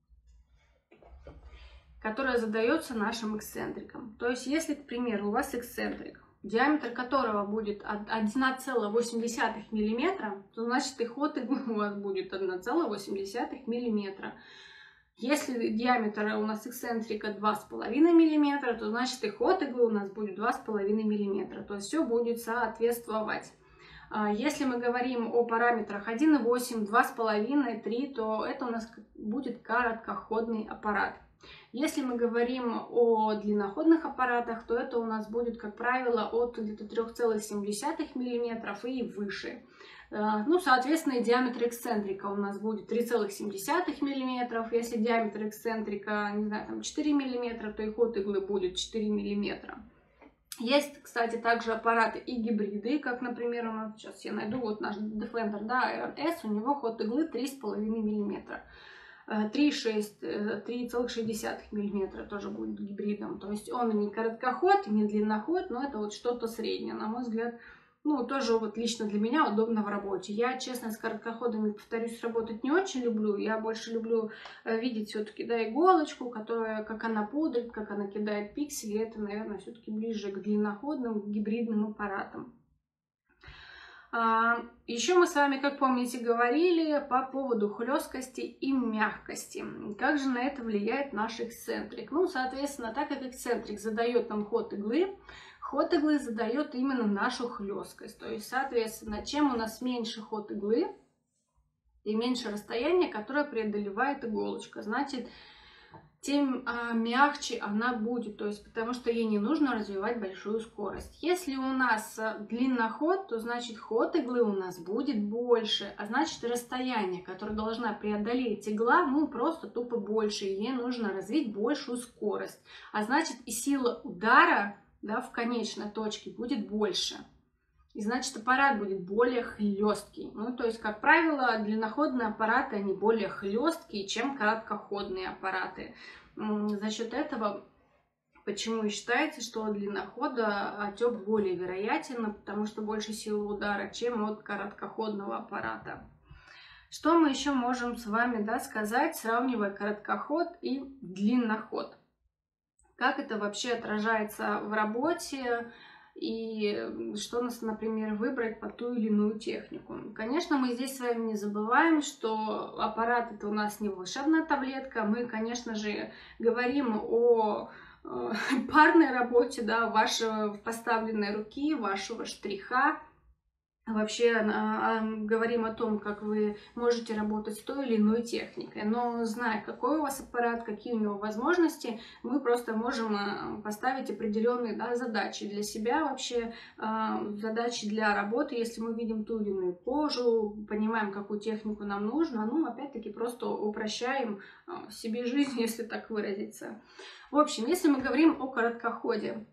которая задается нашим эксцентриком. То есть, если, к примеру, у вас эксцентрик, диаметр которого будет 1,8 мм, то значит и ход иглы у вас будет 1,8 мм. Если диаметр у нас эксцентрика 2,5 мм, то значит и ход иглы у нас будет 2,5 мм. То есть все будет соответствовать. Если мы говорим о параметрах 1,8, 2,5, 3, то это у нас будет короткоходный аппарат. Если мы говорим о длинноходных аппаратах, то это у нас будет, как правило, от где-то 3,7 мм и выше. Ну, соответственно, диаметр эксцентрика у нас будет 3,7 мм. Если диаметр эксцентрика, не знаю, там 4 мм, то и ход иглы будет 4 мм. Есть, кстати, также аппараты и гибриды, как, например, у нас сейчас я найду, вот наш Defender, да, Iron S, у него ход иглы 3,5 мм. 3,6 мм тоже будет гибридом. То есть он не короткоход, не длинноход, но это вот что-то среднее, на мой взгляд. Ну, тоже вот лично для меня удобно в работе. Я, честно, с короткоходами, повторюсь, работать не очень люблю. Я больше люблю видеть все-таки, да, иголочку, которая, как она пудрит, как она кидает пиксели. Это, наверное, все-таки ближе к длинноходным, к гибридным аппаратам. Еще мы с вами, как помните, говорили по поводу хлесткости и мягкости. Как же на это влияет наш эксцентрик? Ну, соответственно, так как эксцентрик задает нам ход иглы задает именно нашу хлесткость. То есть, соответственно, чем у нас меньше ход иглы и меньше расстояние, которое преодолевает иголочка, значит, тем мягче она будет, то есть потому что ей не нужно развивать большую скорость. Если у нас длинноход, то значит ход иглы у нас будет больше, а значит расстояние, которое должна преодолеть игла, ну просто тупо больше, ей нужно развить большую скорость, а значит и сила удара, да, в конечной точке будет больше. И значит, аппарат будет более хлесткий. Ну, то есть, как правило, длинноходные аппараты, они более хлесткие, чем короткоходные аппараты. За счет этого, почему и считается, что от длиннохода отек более вероятен, потому что больше силы удара, чем от короткоходного аппарата. Что мы еще можем с вами, да, сказать, сравнивая короткоход и длинноход? Как это вообще отражается в работе? И что нас, например, выбрать под ту или иную технику. Конечно, мы здесь с вами не забываем, что аппарат это у нас не волшебная таблетка. Мы, конечно же, говорим о парной работе, да, вашей поставленной руки, вашего штриха. Вообще говорим о том, как вы можете работать с той или иной техникой. Но зная, какой у вас аппарат, какие у него возможности, мы просто можем поставить определенные, да, задачи для себя, вообще задачи для работы. Если мы видим ту или иную кожу, понимаем, какую технику нам нужно, ну, опять-таки, просто упрощаем себе жизнь, если так выразиться. В общем, если мы говорим о короткоходе,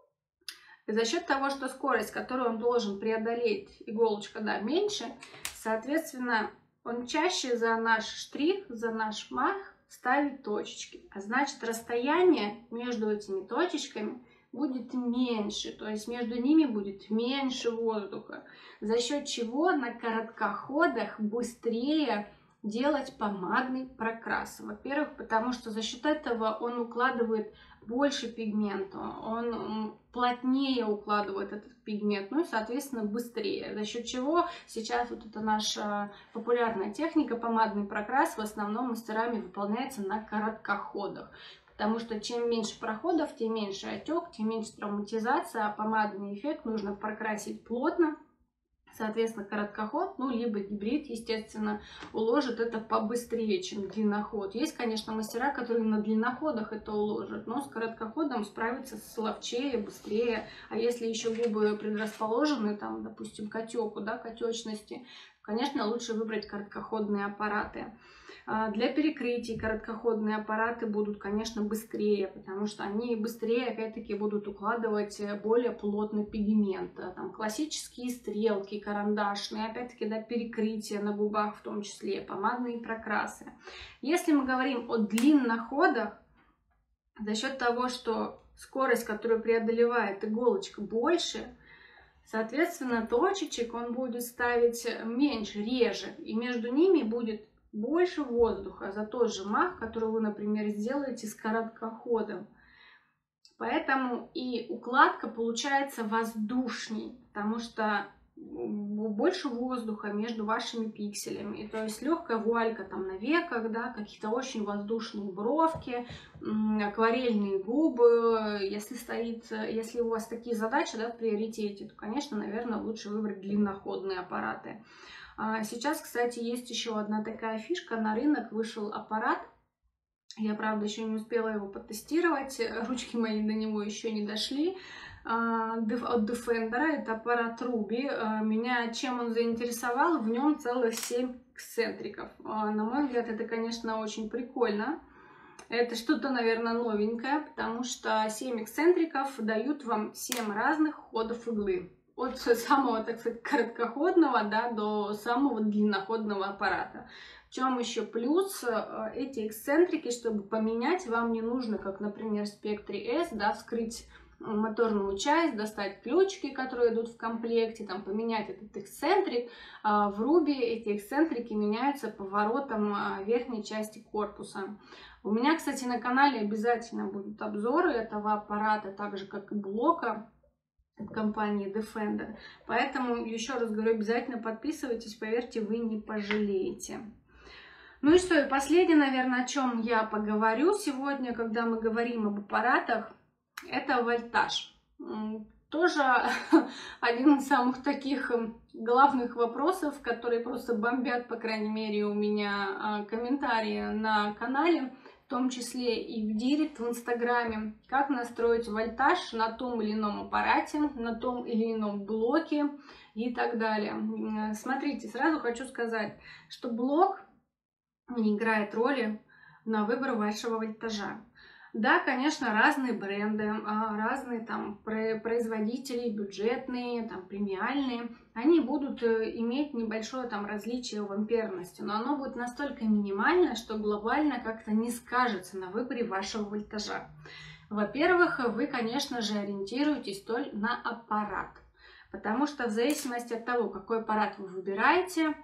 за счет того, что скорость, которую он должен преодолеть, иголочка, да, меньше, соответственно, он чаще за наш штрих, за наш мах ставит точечки. А значит, расстояние между этими точечками будет меньше, то есть между ними будет меньше воздуха, за счет чего на короткоходах быстрее делать помадный прокрас. Во-первых, потому что за счет этого он укладывает больше пигмента, он плотнее укладывает этот пигмент, ну и, соответственно, быстрее. За счет чего сейчас вот эта наша популярная техника, помадный прокрас, в основном мастерами выполняется на короткоходах. Потому что чем меньше проходов, тем меньше отек, тем меньше травматизация, а помадный эффект нужно прокрасить плотно. Соответственно, короткоход, ну, либо гибрид, естественно, уложит это побыстрее, чем длинноход. Есть, конечно, мастера, которые на длинноходах это уложат, но с короткоходом справиться ловчее, быстрее. А если еще губы предрасположены, там, допустим, к отеку, да, к отечности, конечно, лучше выбрать короткоходные аппараты. Для перекрытий короткоходные аппараты будут, конечно, быстрее, потому что они быстрее, опять-таки, будут укладывать более плотный пигмент. Там классические стрелки карандашные, опять-таки, да, перекрытия на губах в том числе, помадные прокрасы. Если мы говорим о длинноходах, за счет того, что скорость, которую преодолевает иголочка, больше, соответственно, точечек он будет ставить меньше, реже, и между ними будет больше воздуха за тот же мах, который вы, например, сделаете с короткоходом. Поэтому и укладка получается воздушней, потому что больше воздуха между вашими пикселями. И, то есть легкая вуалька там на веках, да, какие-то очень воздушные бровки, акварельные губы. Если у вас такие задачи, да, в приоритете, то, конечно, наверное, лучше выбрать длинноходные аппараты. Сейчас, кстати, есть еще одна такая фишка. На рынок вышел аппарат. Я, правда, еще не успела его потестировать. Ручки мои до него еще не дошли. От Defender. Это аппарат Ruby. Меня чем он заинтересовал? В нем целых 7 эксцентриков. На мой взгляд, это, конечно, очень прикольно. Это что-то, наверное, новенькое, потому что 7 эксцентриков дают вам 7 разных ходов иглы. От самого, так сказать, короткоходного, да, до самого длинноходного аппарата. В чем еще плюс? Эти эксцентрики, чтобы поменять, вам не нужно, как, например, в Spectre S, да, вскрыть моторную часть, достать ключики, которые идут в комплекте, там, поменять этот эксцентрик. В Ruby эти эксцентрики меняются поворотом верхней части корпуса. У меня, кстати, на канале обязательно будут обзоры этого аппарата, так же, как и блока от компании Defender. Поэтому, еще раз говорю, обязательно подписывайтесь, поверьте, вы не пожалеете. Ну и что, и последнее, наверное, о чем я поговорю сегодня, когда мы говорим об аппаратах, это вольтаж. Тоже один из самых таких главных вопросов, которые просто бомбят, по крайней мере, у меня комментарии на канале, в том числе и в директ в Инстаграме, как настроить вольтаж на том или ином аппарате, на том или ином блоке и так далее. Смотрите, сразу хочу сказать, что блок не играет роли на выбор вашего вольтажа. Да, конечно, разные бренды, разные там производители, бюджетные, там премиальные, они будут иметь небольшое там различие в амперности, но оно будет настолько минимальное, что глобально как-то не скажется на выборе вашего вольтажа. Во-первых, вы, конечно же, ориентируетесь только на аппарат, потому что в зависимости от того, какой аппарат вы выбираете,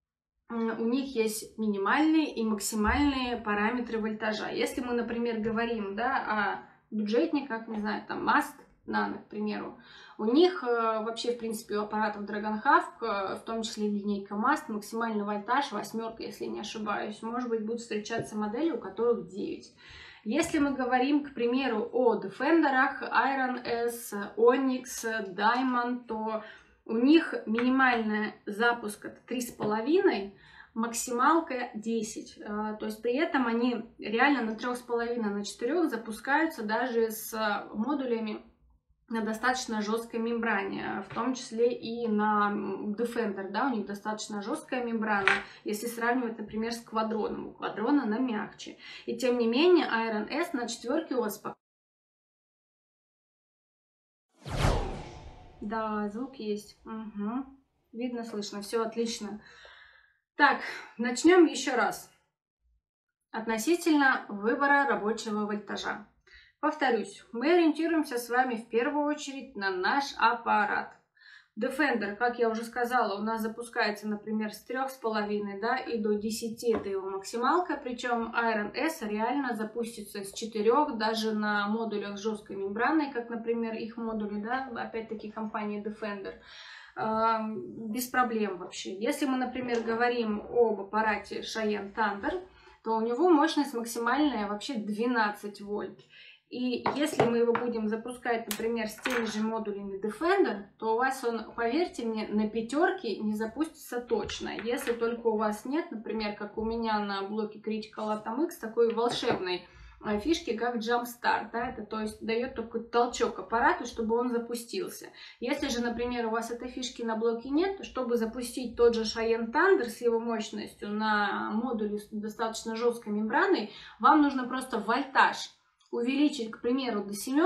у них есть минимальные и максимальные параметры вольтажа. Если мы, например, говорим, да, о бюджетниках, не знаю, там Mast Nano, к примеру, у них вообще, в принципе, у аппаратов Dragon Half, в том числе линейка Mast, максимальный вольтаж 8, если не ошибаюсь. Может быть, будут встречаться модели, у которых 9. Если мы говорим, к примеру, о Defender'ах, Iron S, Onyx, Diamond, то у них минимальный запуск это 3,5, максималка 10. То есть при этом они реально на 3,5, на 4 запускаются даже с модулями на достаточно жесткой мембране, в том числе и на Defender, да, у них достаточно жесткая мембрана, если сравнивать, например, с Quadron. У Quadron она мягче. И тем не менее, Iron S на 4 у вас. Да, звук есть. Угу. Видно, слышно. Все отлично. Так, начнем еще раз. Относительно выбора рабочего вольтажа. Повторюсь, мы ориентируемся с вами в первую очередь на наш аппарат. Defender, как я уже сказала, у нас запускается, например, с 3,5, да, и до 10 это его максималка, причем Iron S реально запустится с 4, даже на модулях с жесткой мембраной, как, например, их модули, да, опять-таки компания Defender, без проблем вообще. Если мы, например, говорим об аппарате Cheyenne Thunder, то у него мощность максимальная вообще 12 вольт. И если мы его будем запускать, например, с теми же модулями Defender, то у вас он, поверьте мне, на пятерке не запустится точно. Если только у вас нет, например, как у меня на блоке Critical Atom X, такой волшебной фишки, как Jumpstart, да, это то есть дает такой толчок аппарату, чтобы он запустился. Если же, например, у вас этой фишки на блоке нет, то чтобы запустить тот же Cheyenne Thunder с его мощностью на модуле с достаточно жесткой мембраной, вам нужно просто вольтаж увеличить, к примеру, до 7,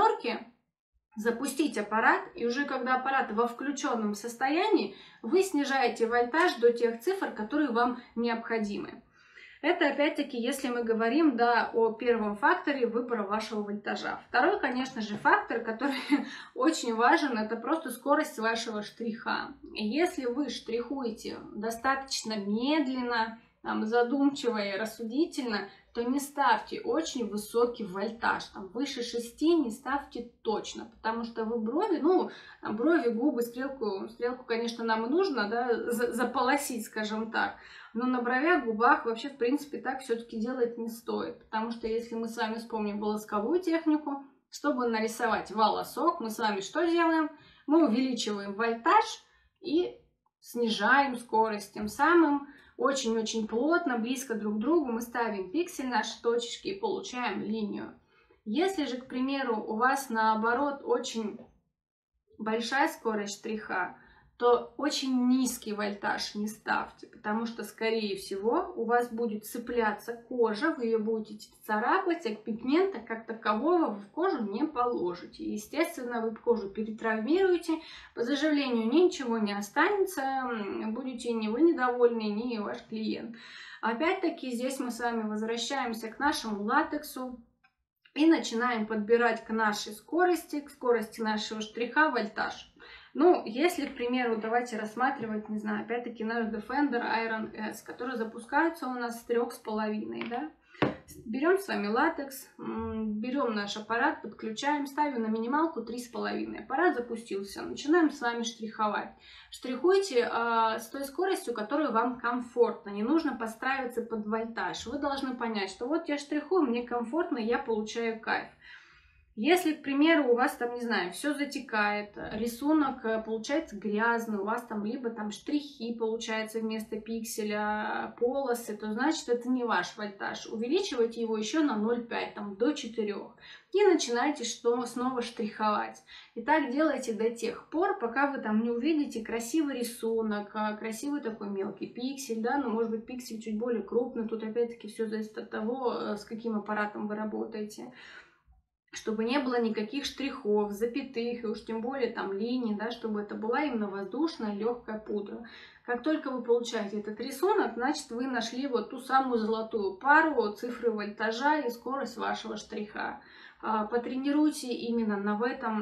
запустить аппарат, и уже когда аппарат во включенном состоянии, вы снижаете вольтаж до тех цифр, которые вам необходимы. Это опять-таки, если мы говорим, да, о первом факторе выбора вашего вольтажа. Второй, конечно же, фактор, который очень важен, это просто скорость вашего штриха. Если вы штрихуете достаточно медленно, там, задумчиво и рассудительно, то не ставьте очень высокий вольтаж, там, выше 6 не ставьте точно, потому что вы брови, ну, брови, губы, стрелку, конечно, нам и нужно, да, заполосить, скажем так, но на бровях, губах вообще, в принципе, так все-таки делать не стоит, потому что если мы с вами вспомним волосковую технику, чтобы нарисовать волосок, мы с вами что делаем? Мы увеличиваем вольтаж и снижаем скорость, тем самым очень-очень плотно, близко друг к другу мы ставим пиксель, наши точечки и получаем линию. Если же, к примеру, у вас наоборот очень большая скорость штриха, то очень низкий вольтаж не ставьте, потому что, скорее всего, у вас будет цепляться кожа, вы ее будете царапать, а пигмента как такового вы в кожу не положите. Естественно, вы кожу перетравмируете, по заживлению ничего не останется, будете ни вы недовольны, ни ваш клиент. Опять-таки, здесь мы с вами возвращаемся к нашему латексу и начинаем подбирать к нашей скорости, к скорости нашего штриха вольтаж. Ну, если, к примеру, давайте рассматривать, не знаю, опять-таки наш Defender Iron S, который запускается у нас с 3,5, да. Берем с вами латекс, берем наш аппарат, подключаем, ставим на минималку 3,5. Аппарат запустился, начинаем с вами штриховать. Штрихуйте с той скоростью, которую вам комфортно, не нужно подстраиваться под вольтаж. Вы должны понять, что вот я штрихую, мне комфортно, я получаю кайф. Если, к примеру, у вас там, не знаю, все затекает, рисунок получается грязный, у вас там либо там штрихи получается вместо пикселя, полосы, то значит это не ваш вольтаж. Увеличивайте его еще на 0,5, там до 4 и начинайте снова штриховать. И так делайте до тех пор, пока вы там не увидите красивый рисунок, красивый такой мелкий пиксель, да, ну может быть пиксель чуть более крупный, тут опять-таки все зависит от того, с каким аппаратом вы работаете. Чтобы не было никаких штрихов, запятых, и уж тем более там линий, да, чтобы это была именно воздушная легкая пудра. Как только вы получаете этот рисунок, значит вы нашли вот ту самую золотую пару, цифры вольтажа и скорость вашего штриха. Потренируйте именно на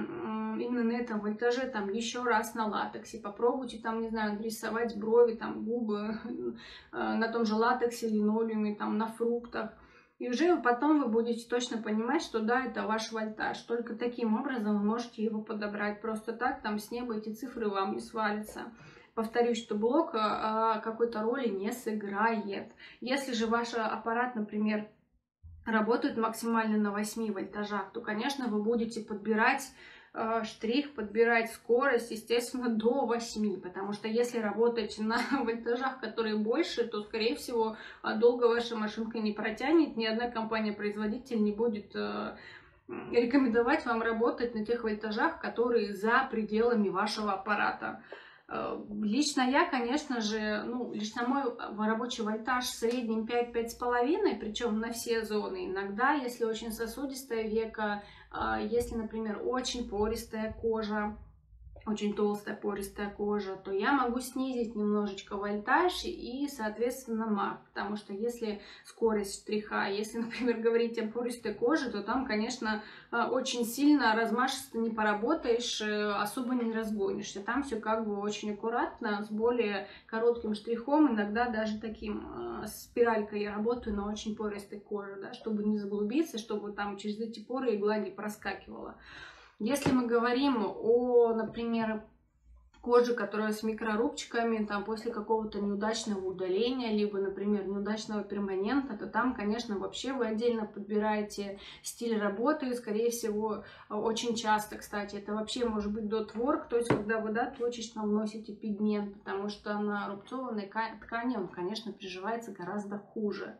этом вольтаже там еще раз на латексе. Попробуйте там, не знаю, рисовать брови, там губы на том же латексе, линолеуме, там на фруктах. И уже потом вы будете точно понимать, что да, это ваш вольтаж. Только таким образом вы можете его подобрать. Просто так там с неба эти цифры вам не свалятся. Повторюсь, что блок какой-то роли не сыграет. Если же ваш аппарат, например, работает максимально на 8 вольтажах, то, конечно, вы будете подбирать штрих, подбирать скорость, естественно, до 8, потому что если работать на вольтажах, которые больше, то, скорее всего, долго ваша машинка не протянет, ни одна компания-производитель не будет рекомендовать вам работать на тех вольтажах, которые за пределами вашего аппарата. Лично я, конечно же, лично мой рабочий вольтаж в среднем 5-5,5, причем на все зоны. Иногда, если очень сосудистое веко, если, например, очень пористая кожа, очень толстая пористая кожа, то я могу снизить немножечко вольтаж и, соответственно, маг. Потому что если скорость штриха, если, например, говорить о пористой коже, то там, конечно, очень сильно размашисто не поработаешь, особо не разгонишься. Там все как бы очень аккуратно, с более коротким штрихом, иногда даже таким спиралькой я работаю на очень пористой коже, да, чтобы не заглубиться, чтобы там через эти поры игла не проскакивала. Если мы говорим о, например, кожи, которая с микрорубчиками, там, после какого-то неудачного удаления, либо, например, неудачного перманента, то там, конечно, вообще вы отдельно подбираете стиль работы, скорее всего, очень часто, кстати, это вообще может быть дотворк, то есть, когда вы, да, точечно вносите пигмент, потому что на рубцованной ткани он, конечно, приживается гораздо хуже.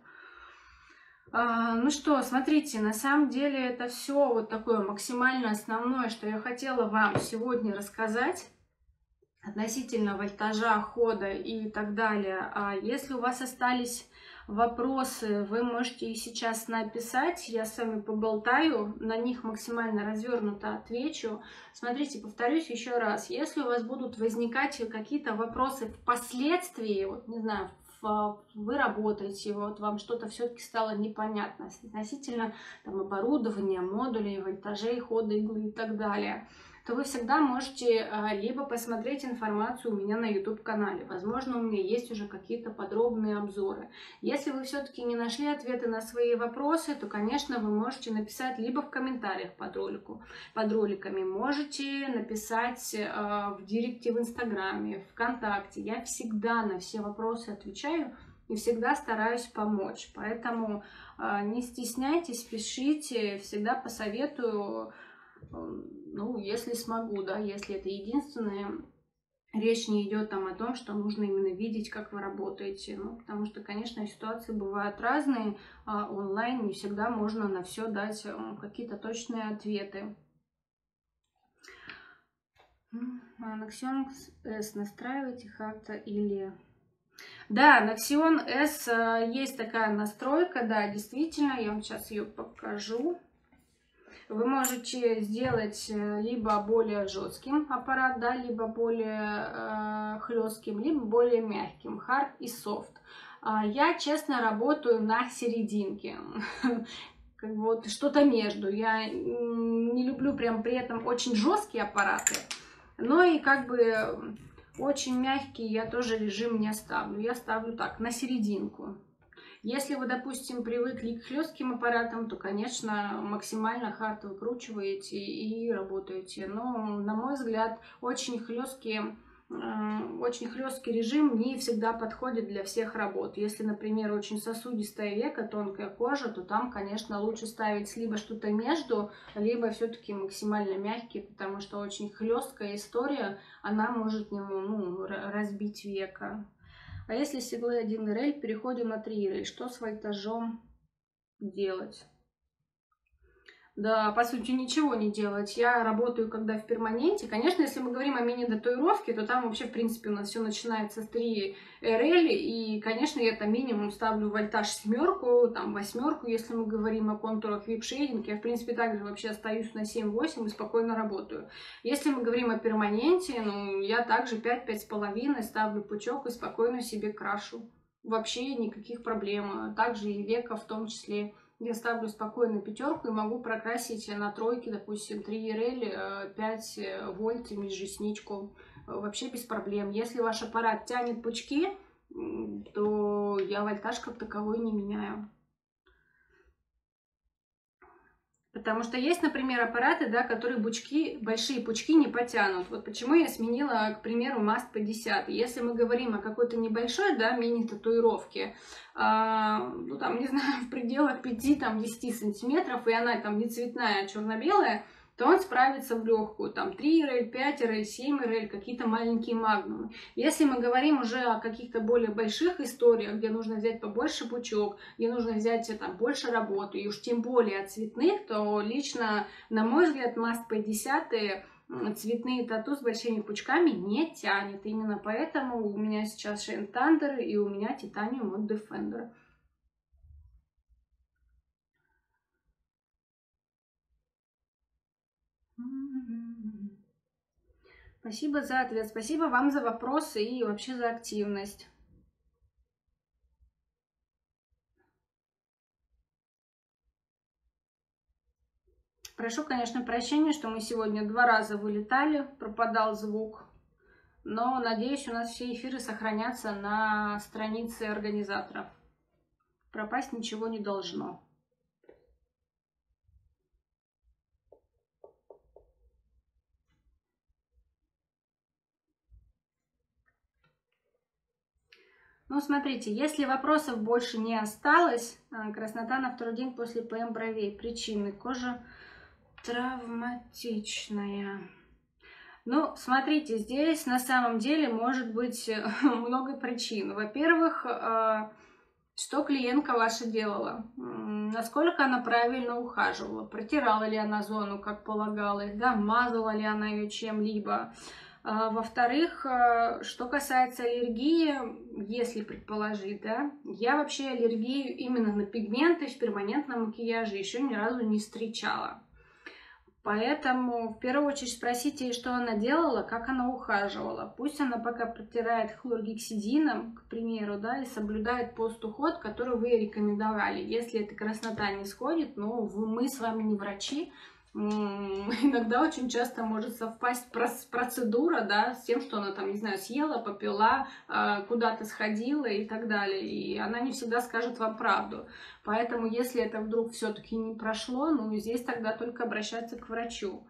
Ну что, смотрите, на самом деле это все вот такое максимально основное, что я хотела вам сегодня рассказать относительно вольтажа, хода и так далее. Если у вас остались вопросы, вы можете их сейчас написать, я с вами поболтаю, на них максимально развернуто отвечу. Смотрите, повторюсь еще раз, если у вас будут возникать какие-то вопросы впоследствии, вот не знаю, вы работаете, вот вам что-то все-таки стало непонятно относительно там, оборудования, модулей, вольтажей, хода иглы и так далее, то вы всегда можете либо посмотреть информацию у меня на YouTube-канале. Возможно, у меня есть уже какие-то подробные обзоры. Если вы все-таки не нашли ответы на свои вопросы, то, конечно, вы можете написать либо в комментариях под роликами, можете написать в директе в Инстаграме, ВКонтакте. Я всегда на все вопросы отвечаю и всегда стараюсь помочь. Поэтому не стесняйтесь, пишите, всегда посоветую. Ну, если смогу, да, если это единственное, речь не идет там о том, что нужно именно видеть, как вы работаете, ну, потому что, конечно, ситуации бывают разные, онлайн не всегда можно на все дать какие-то точные ответы. Nexion S настраиваете как-то или... Да, Nexion S есть такая настройка, да, действительно, я вам сейчас ее покажу. Вы можете сделать либо более жестким аппарат, да, либо более хлестким, либо более мягким, hard и soft. Я, честно, работаю на серединке, как бы вот что-то между. Я не люблю прям при этом очень жесткие аппараты, но и как бы очень мягкий я тоже режим не ставлю. Я ставлю так, на серединку. Если вы, допустим, привыкли к хлестким аппаратам, то, конечно, максимально хард выкручиваете и работаете. Но, на мой взгляд, очень хлесткий режим не всегда подходит для всех работ. Если, например, очень сосудистое веко, тонкая кожа, то там, конечно, лучше ставить либо что-то между, либо все-таки максимально мягкий, потому что очень хлесткая история, она может разбить веко. А если с иглы 1 РЛ переходим на 3 РЛ, что с вольтажом делать? Да, по сути, ничего не делать. Я работаю, когда в перманенте. Конечно, если мы говорим о мини-татуировке, то там вообще, в принципе, у нас все начинается с 3 РЛ. И, конечно, я там минимум ставлю вольтаж 7, там 8, если мы говорим о контурах вип-шейдинг. Я, в принципе, также вообще остаюсь на 7-8 и спокойно работаю. Если мы говорим о перманенте, ну, я также 5-5,5 ставлю пучок и спокойно себе крашу. Вообще никаких проблем. Также и века в том числе. Я ставлю спокойно 5 и могу прокрасить на тройке, допустим, 3 РЛ, 5 вольт межресничку. Вообще без проблем. Если ваш аппарат тянет пучки, то я вольтаж как таковой не меняю. Потому что есть, например, аппараты, да, которые большие пучки не потянут. Вот почему я сменила, к примеру, Mast 50. Если мы говорим о какой-то небольшой, да, мини-татуировке, ну, там, не знаю, в пределах 5-10 сантиметров, и она там не цветная, а черно-белая, то он справится в легкую. Там 3 РЛ, 5 РЛ, 7 РЛ, какие-то маленькие магнумы. Если мы говорим уже о каких-то более больших историях, где нужно взять побольше пучок, где нужно взять там больше работы, и уж тем более от цветных, то лично, на мой взгляд, Mast 50 цветные тату с большими пучками не тянет. Именно поэтому у меня сейчас Shane Thunder и у меня Titanium от Defender. Спасибо за ответ, спасибо вам за вопросы и вообще за активность. Прошу, конечно, прощения, что мы сегодня 2 раза вылетали, пропадал звук. Но, надеюсь, у нас все эфиры сохранятся на странице организаторов. Пропасть ничего не должно. Ну, смотрите, если вопросов больше не осталось, краснота на второй день после ПМ бровей, причины, кожа травматичная. Ну, смотрите, здесь на самом деле может быть много причин. Во-первых, что клиентка ваша делала, насколько она правильно ухаживала, протирала ли она зону, как полагалось, да, мазала ли она ее чем-либо. Во-вторых, что касается аллергии, если предположить, да, я вообще аллергию именно на пигменты в перманентном макияже еще ни разу не встречала. Поэтому в первую очередь спросите, что она делала, как она ухаживала. Пусть она пока протирает хлоргексидином, к примеру, да, и соблюдает пост-уход, который вы рекомендовали. Если эта краснота не сходит, ну, мы с вами не врачи. Иногда очень часто может совпасть процедура, да, с тем, что она там, не знаю, съела, попила, куда-то сходила и так далее. И она не всегда скажет вам правду. Поэтому, если это вдруг все-таки не прошло, ну, здесь тогда только обращаться к врачу.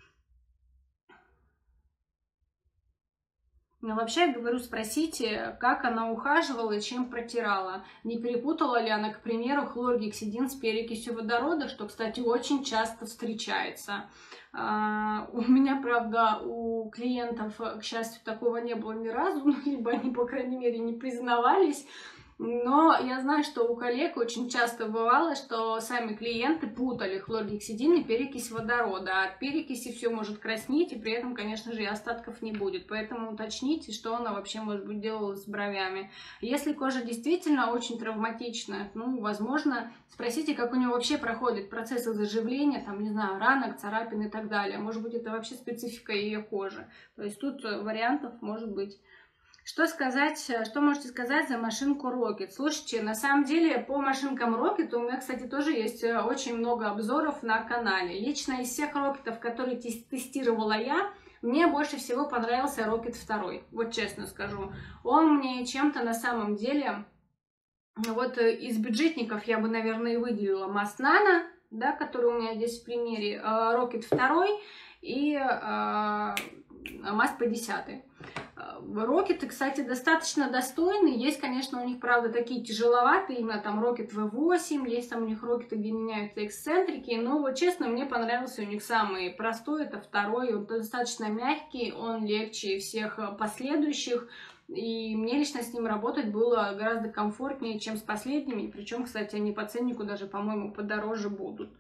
Но вообще, я говорю, спросите, как она ухаживала и чем протирала. Не перепутала ли она, к примеру, хлоргексидин с перекисью водорода, что, кстати, очень часто встречается. У меня, правда, у клиентов, к счастью, такого не было ни разу, либо они, по крайней мере, не признавались. Но я знаю, что у коллег очень часто бывало, что сами клиенты путали хлоргексидин и перекись водорода. А от перекиси все может краснеть, и при этом, конечно же, и остатков не будет. Поэтому уточните, что она вообще, может быть, делала с бровями. Если кожа действительно очень травматичная, ну, возможно, спросите, как у нее вообще проходит процессы заживления, там, не знаю, ранок, царапин и так далее. Может быть, это вообще специфика ее кожи. То есть тут вариантов может быть. Что сказать, что можете сказать за машинку Rocket? Слушайте, на самом деле по машинкам Rocket у меня, кстати, тоже есть очень много обзоров на канале. Лично из всех Rocket'ов, которые тестировала я, мне больше всего понравился Rocket 2. Вот честно скажу. Он мне чем-то на самом деле... Вот из бюджетников я бы, наверное, выделила Mast Nano, да, который у меня здесь в примере, Rocket 2 и Mast P10. Рокеты, кстати, достаточно достойные. Есть, конечно, у них, правда, такие тяжеловатые, именно там Rocket V8, есть там у них рокеты, где меняются эксцентрики. Но вот, честно, мне понравился у них самый простой, это второй. Он достаточно мягкий, он легче всех последующих. И мне лично с ним работать было гораздо комфортнее, чем с последними. Причем, кстати, они по ценнику даже, по-моему, подороже будут.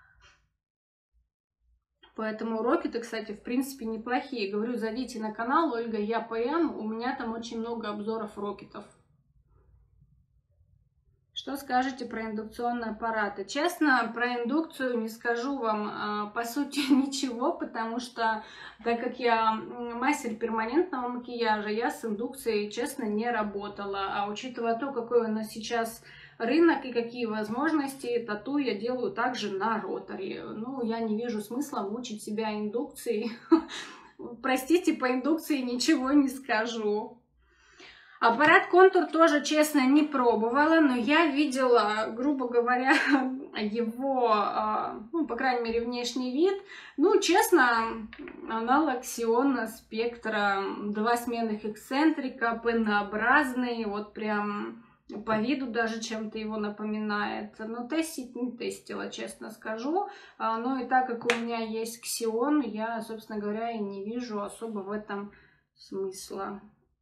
Поэтому рокеты, кстати, в принципе, неплохие. Говорю, зайдите на канал Ольга Я ПМ, у меня там очень много обзоров рокетов. Что скажете про индукционные аппараты? Честно, про индукцию не скажу вам, по сути, ничего, потому что, так как я мастер перманентного макияжа, я с индукцией, честно, не работала. А учитывая то, какой у нас сейчас рынок и какие возможности, тату я делаю также на роторе. Ну, я не вижу смысла мучить себя индукцией. Простите, по индукции ничего не скажу. Аппарат контур тоже, честно, не пробовала, но я видела, грубо говоря, его, ну, по крайней мере, внешний вид. Ну, честно, аналог Сиона Спектра, 2 сменных эксцентрика, пенообразный, вот прям по виду даже чем-то его напоминает. Но тестить не тестила, честно скажу. Но и так как у меня есть Ксион, я, собственно говоря, и не вижу особо в этом смысла.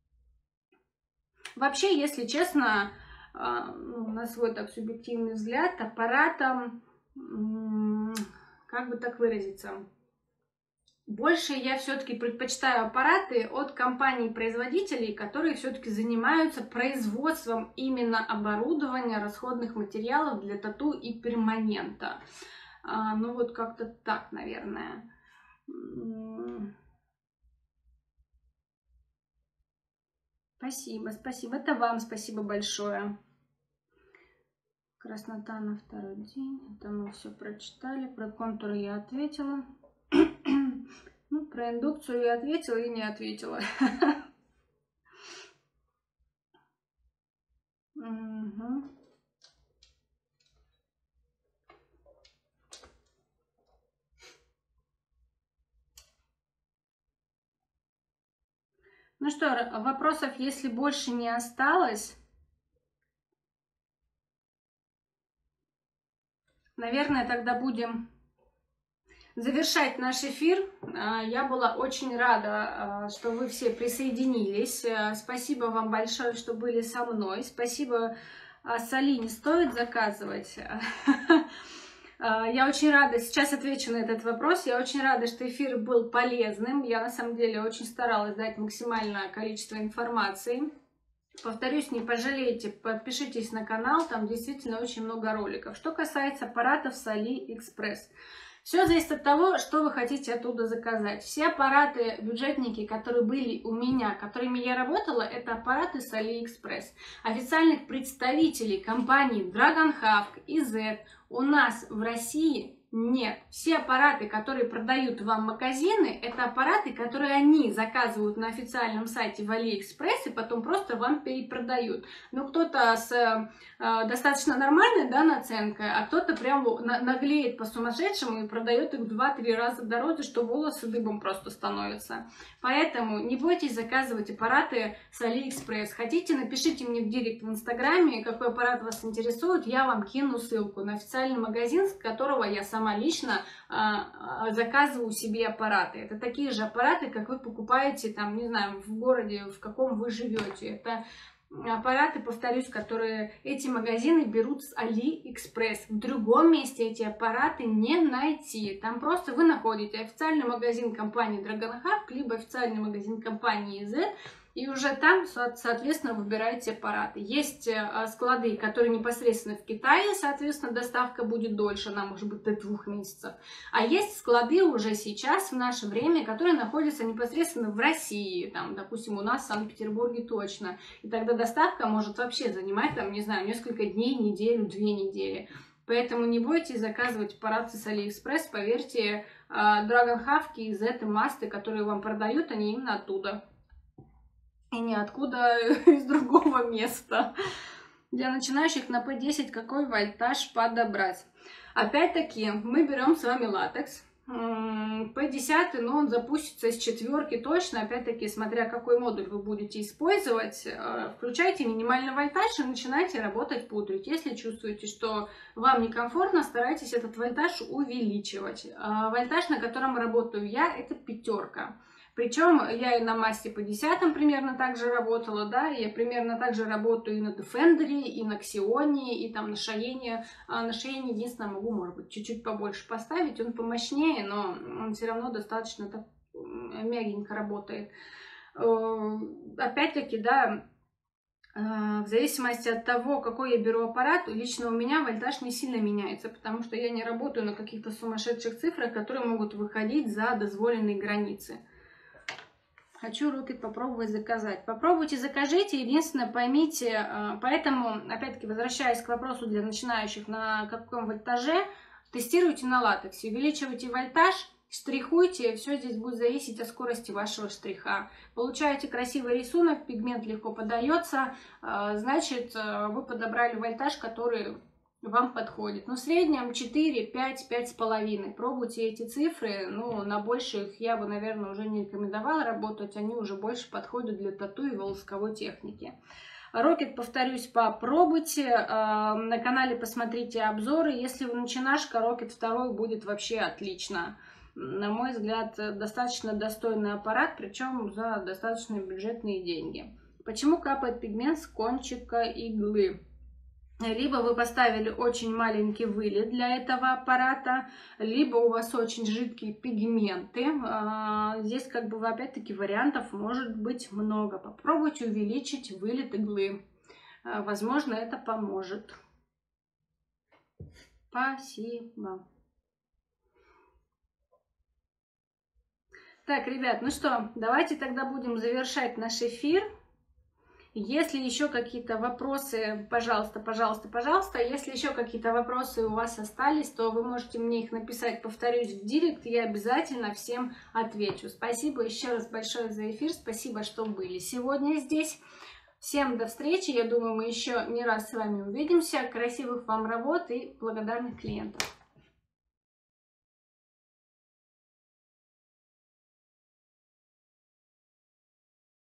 Вообще, если честно, на свой так субъективный взгляд, аппаратом, как бы так выразиться, больше я все-таки предпочитаю аппараты от компаний-производителей, которые все-таки занимаются производством именно оборудования, расходных материалов для тату и перманента. Ну вот как-то так, наверное. Спасибо, спасибо. Это вам спасибо большое. Краснота на второй день. Это мы все прочитали. Про контуры я ответила. Ну, про индукцию я ответила и не ответила. Ну что, вопросов, если больше не осталось, наверное, тогда будем завершать наш эфир. Я была очень рада, что вы все присоединились. Спасибо вам большое, что были со мной. Спасибо, соли не стоит заказывать. Я очень рада, сейчас отвечу на этот вопрос, я очень рада, что эфир был полезным. Я на самом деле очень старалась дать максимальное количество информации. Повторюсь, не пожалейте, подпишитесь на канал, там действительно очень много роликов. Что касается аппаратов с AliExpress. Все зависит от того, что вы хотите оттуда заказать. Все аппараты, бюджетники, которые были у меня, которыми я работала, это аппараты с AliExpress. Официальных представителей компаний Dragon Hawk и Z у нас в России нет. Все аппараты, которые продают вам магазины, это аппараты, которые они заказывают на официальном сайте в AliExpress и потом просто вам перепродают. Ну, кто-то с достаточно нормальной, да, наценкой, а кто-то прям наглеет по-сумасшедшему и продает их в 2-3 раза дороже, что волосы дыбом просто становятся. Поэтому не бойтесь заказывать аппараты с AliExpress. Хотите, напишите мне в директ в Инстаграме, какой аппарат вас интересует, я вам кину ссылку на официальный магазин, с которого я сама лично заказываю себе аппараты. Это такие же аппараты, как вы покупаете, там, не знаю, в городе, в каком вы живете. Это аппараты, повторюсь, которые эти магазины берут с AliExpress. В другом месте эти аппараты не найти. Там просто вы находите официальный магазин компании Dragon Hawk, либо официальный магазин компании Z, и уже там, соответственно, выбираете аппараты. Есть склады, которые непосредственно в Китае, соответственно, доставка будет дольше, она может быть до 2 месяцев. А есть склады уже сейчас, в наше время, которые находятся непосредственно в России, там, допустим, у нас в Санкт-Петербурге точно. И тогда доставка может вообще занимать, там, не знаю, несколько дней, неделю, 2 недели. Поэтому не бойтесь заказывать аппараты с AliExpress, поверьте, Dragon Hawk и Z и Масты, которые вам продают, они именно оттуда. И ниоткуда из другого места. Для начинающих на P10 какой вольтаж подобрать? Опять-таки, мы берем с вами латекс. P10, но он запустится из 4 точно. Опять-таки, смотря какой модуль вы будете использовать, включайте минимальный вольтаж и начинайте работать, пудрить. Если чувствуете, что вам некомфортно, старайтесь этот вольтаж увеличивать. Вольтаж, на котором работаю я, это 5. Причем я и на масте по 10 примерно так же работала, да, я примерно так же работаю и на Defender, и на Xeon, и там на Cheyenne. А на Cheyenne единственное могу, может быть, чуть-чуть побольше поставить, он помощнее, но он все равно достаточно так мягенько работает. Опять-таки, да, в зависимости от того, какой я беру аппарат, лично у меня вольтаж не сильно меняется, потому что я не работаю на каких-то сумасшедших цифрах, которые могут выходить за дозволенные границы. Хочу Rocket попробовать заказать. Попробуйте, закажите. Единственное, поймите, поэтому, опять-таки, возвращаясь к вопросу для начинающих, на каком вольтаже, тестируйте на латексе, увеличивайте вольтаж, штрихуйте, все здесь будет зависеть от скорости вашего штриха. Получаете красивый рисунок, пигмент легко подается, значит, вы подобрали вольтаж, который вам подходит. Но в среднем 4, 5, 5,5. Пробуйте эти цифры. Ну, на больших я бы, наверное, уже не рекомендовала работать. Они уже больше подходят для тату и волосковой техники. Rocket, повторюсь, попробуйте. На канале посмотрите обзоры. Если вы начинашка, Rocket 2 будет вообще отлично. На мой взгляд, достаточно достойный аппарат, причем за достаточно бюджетные деньги. Почему капает пигмент с кончика иглы? Либо вы поставили очень маленький вылет для этого аппарата, либо у вас очень жидкие пигменты. Здесь как бы опять-таки вариантов может быть много. Попробуйте увеличить вылет иглы. Возможно, это поможет. Спасибо. Так, ребят, ну что, давайте тогда будем завершать наш эфир. Если еще какие-то вопросы, пожалуйста, пожалуйста, пожалуйста. Если еще какие-то вопросы у вас остались, то вы можете мне их написать, повторюсь, в директ, и я обязательно всем отвечу. Спасибо еще раз большое за эфир, спасибо, что были сегодня здесь. Всем до встречи, я думаю, мы еще не раз с вами увидимся. Красивых вам работ и благодарных клиентов.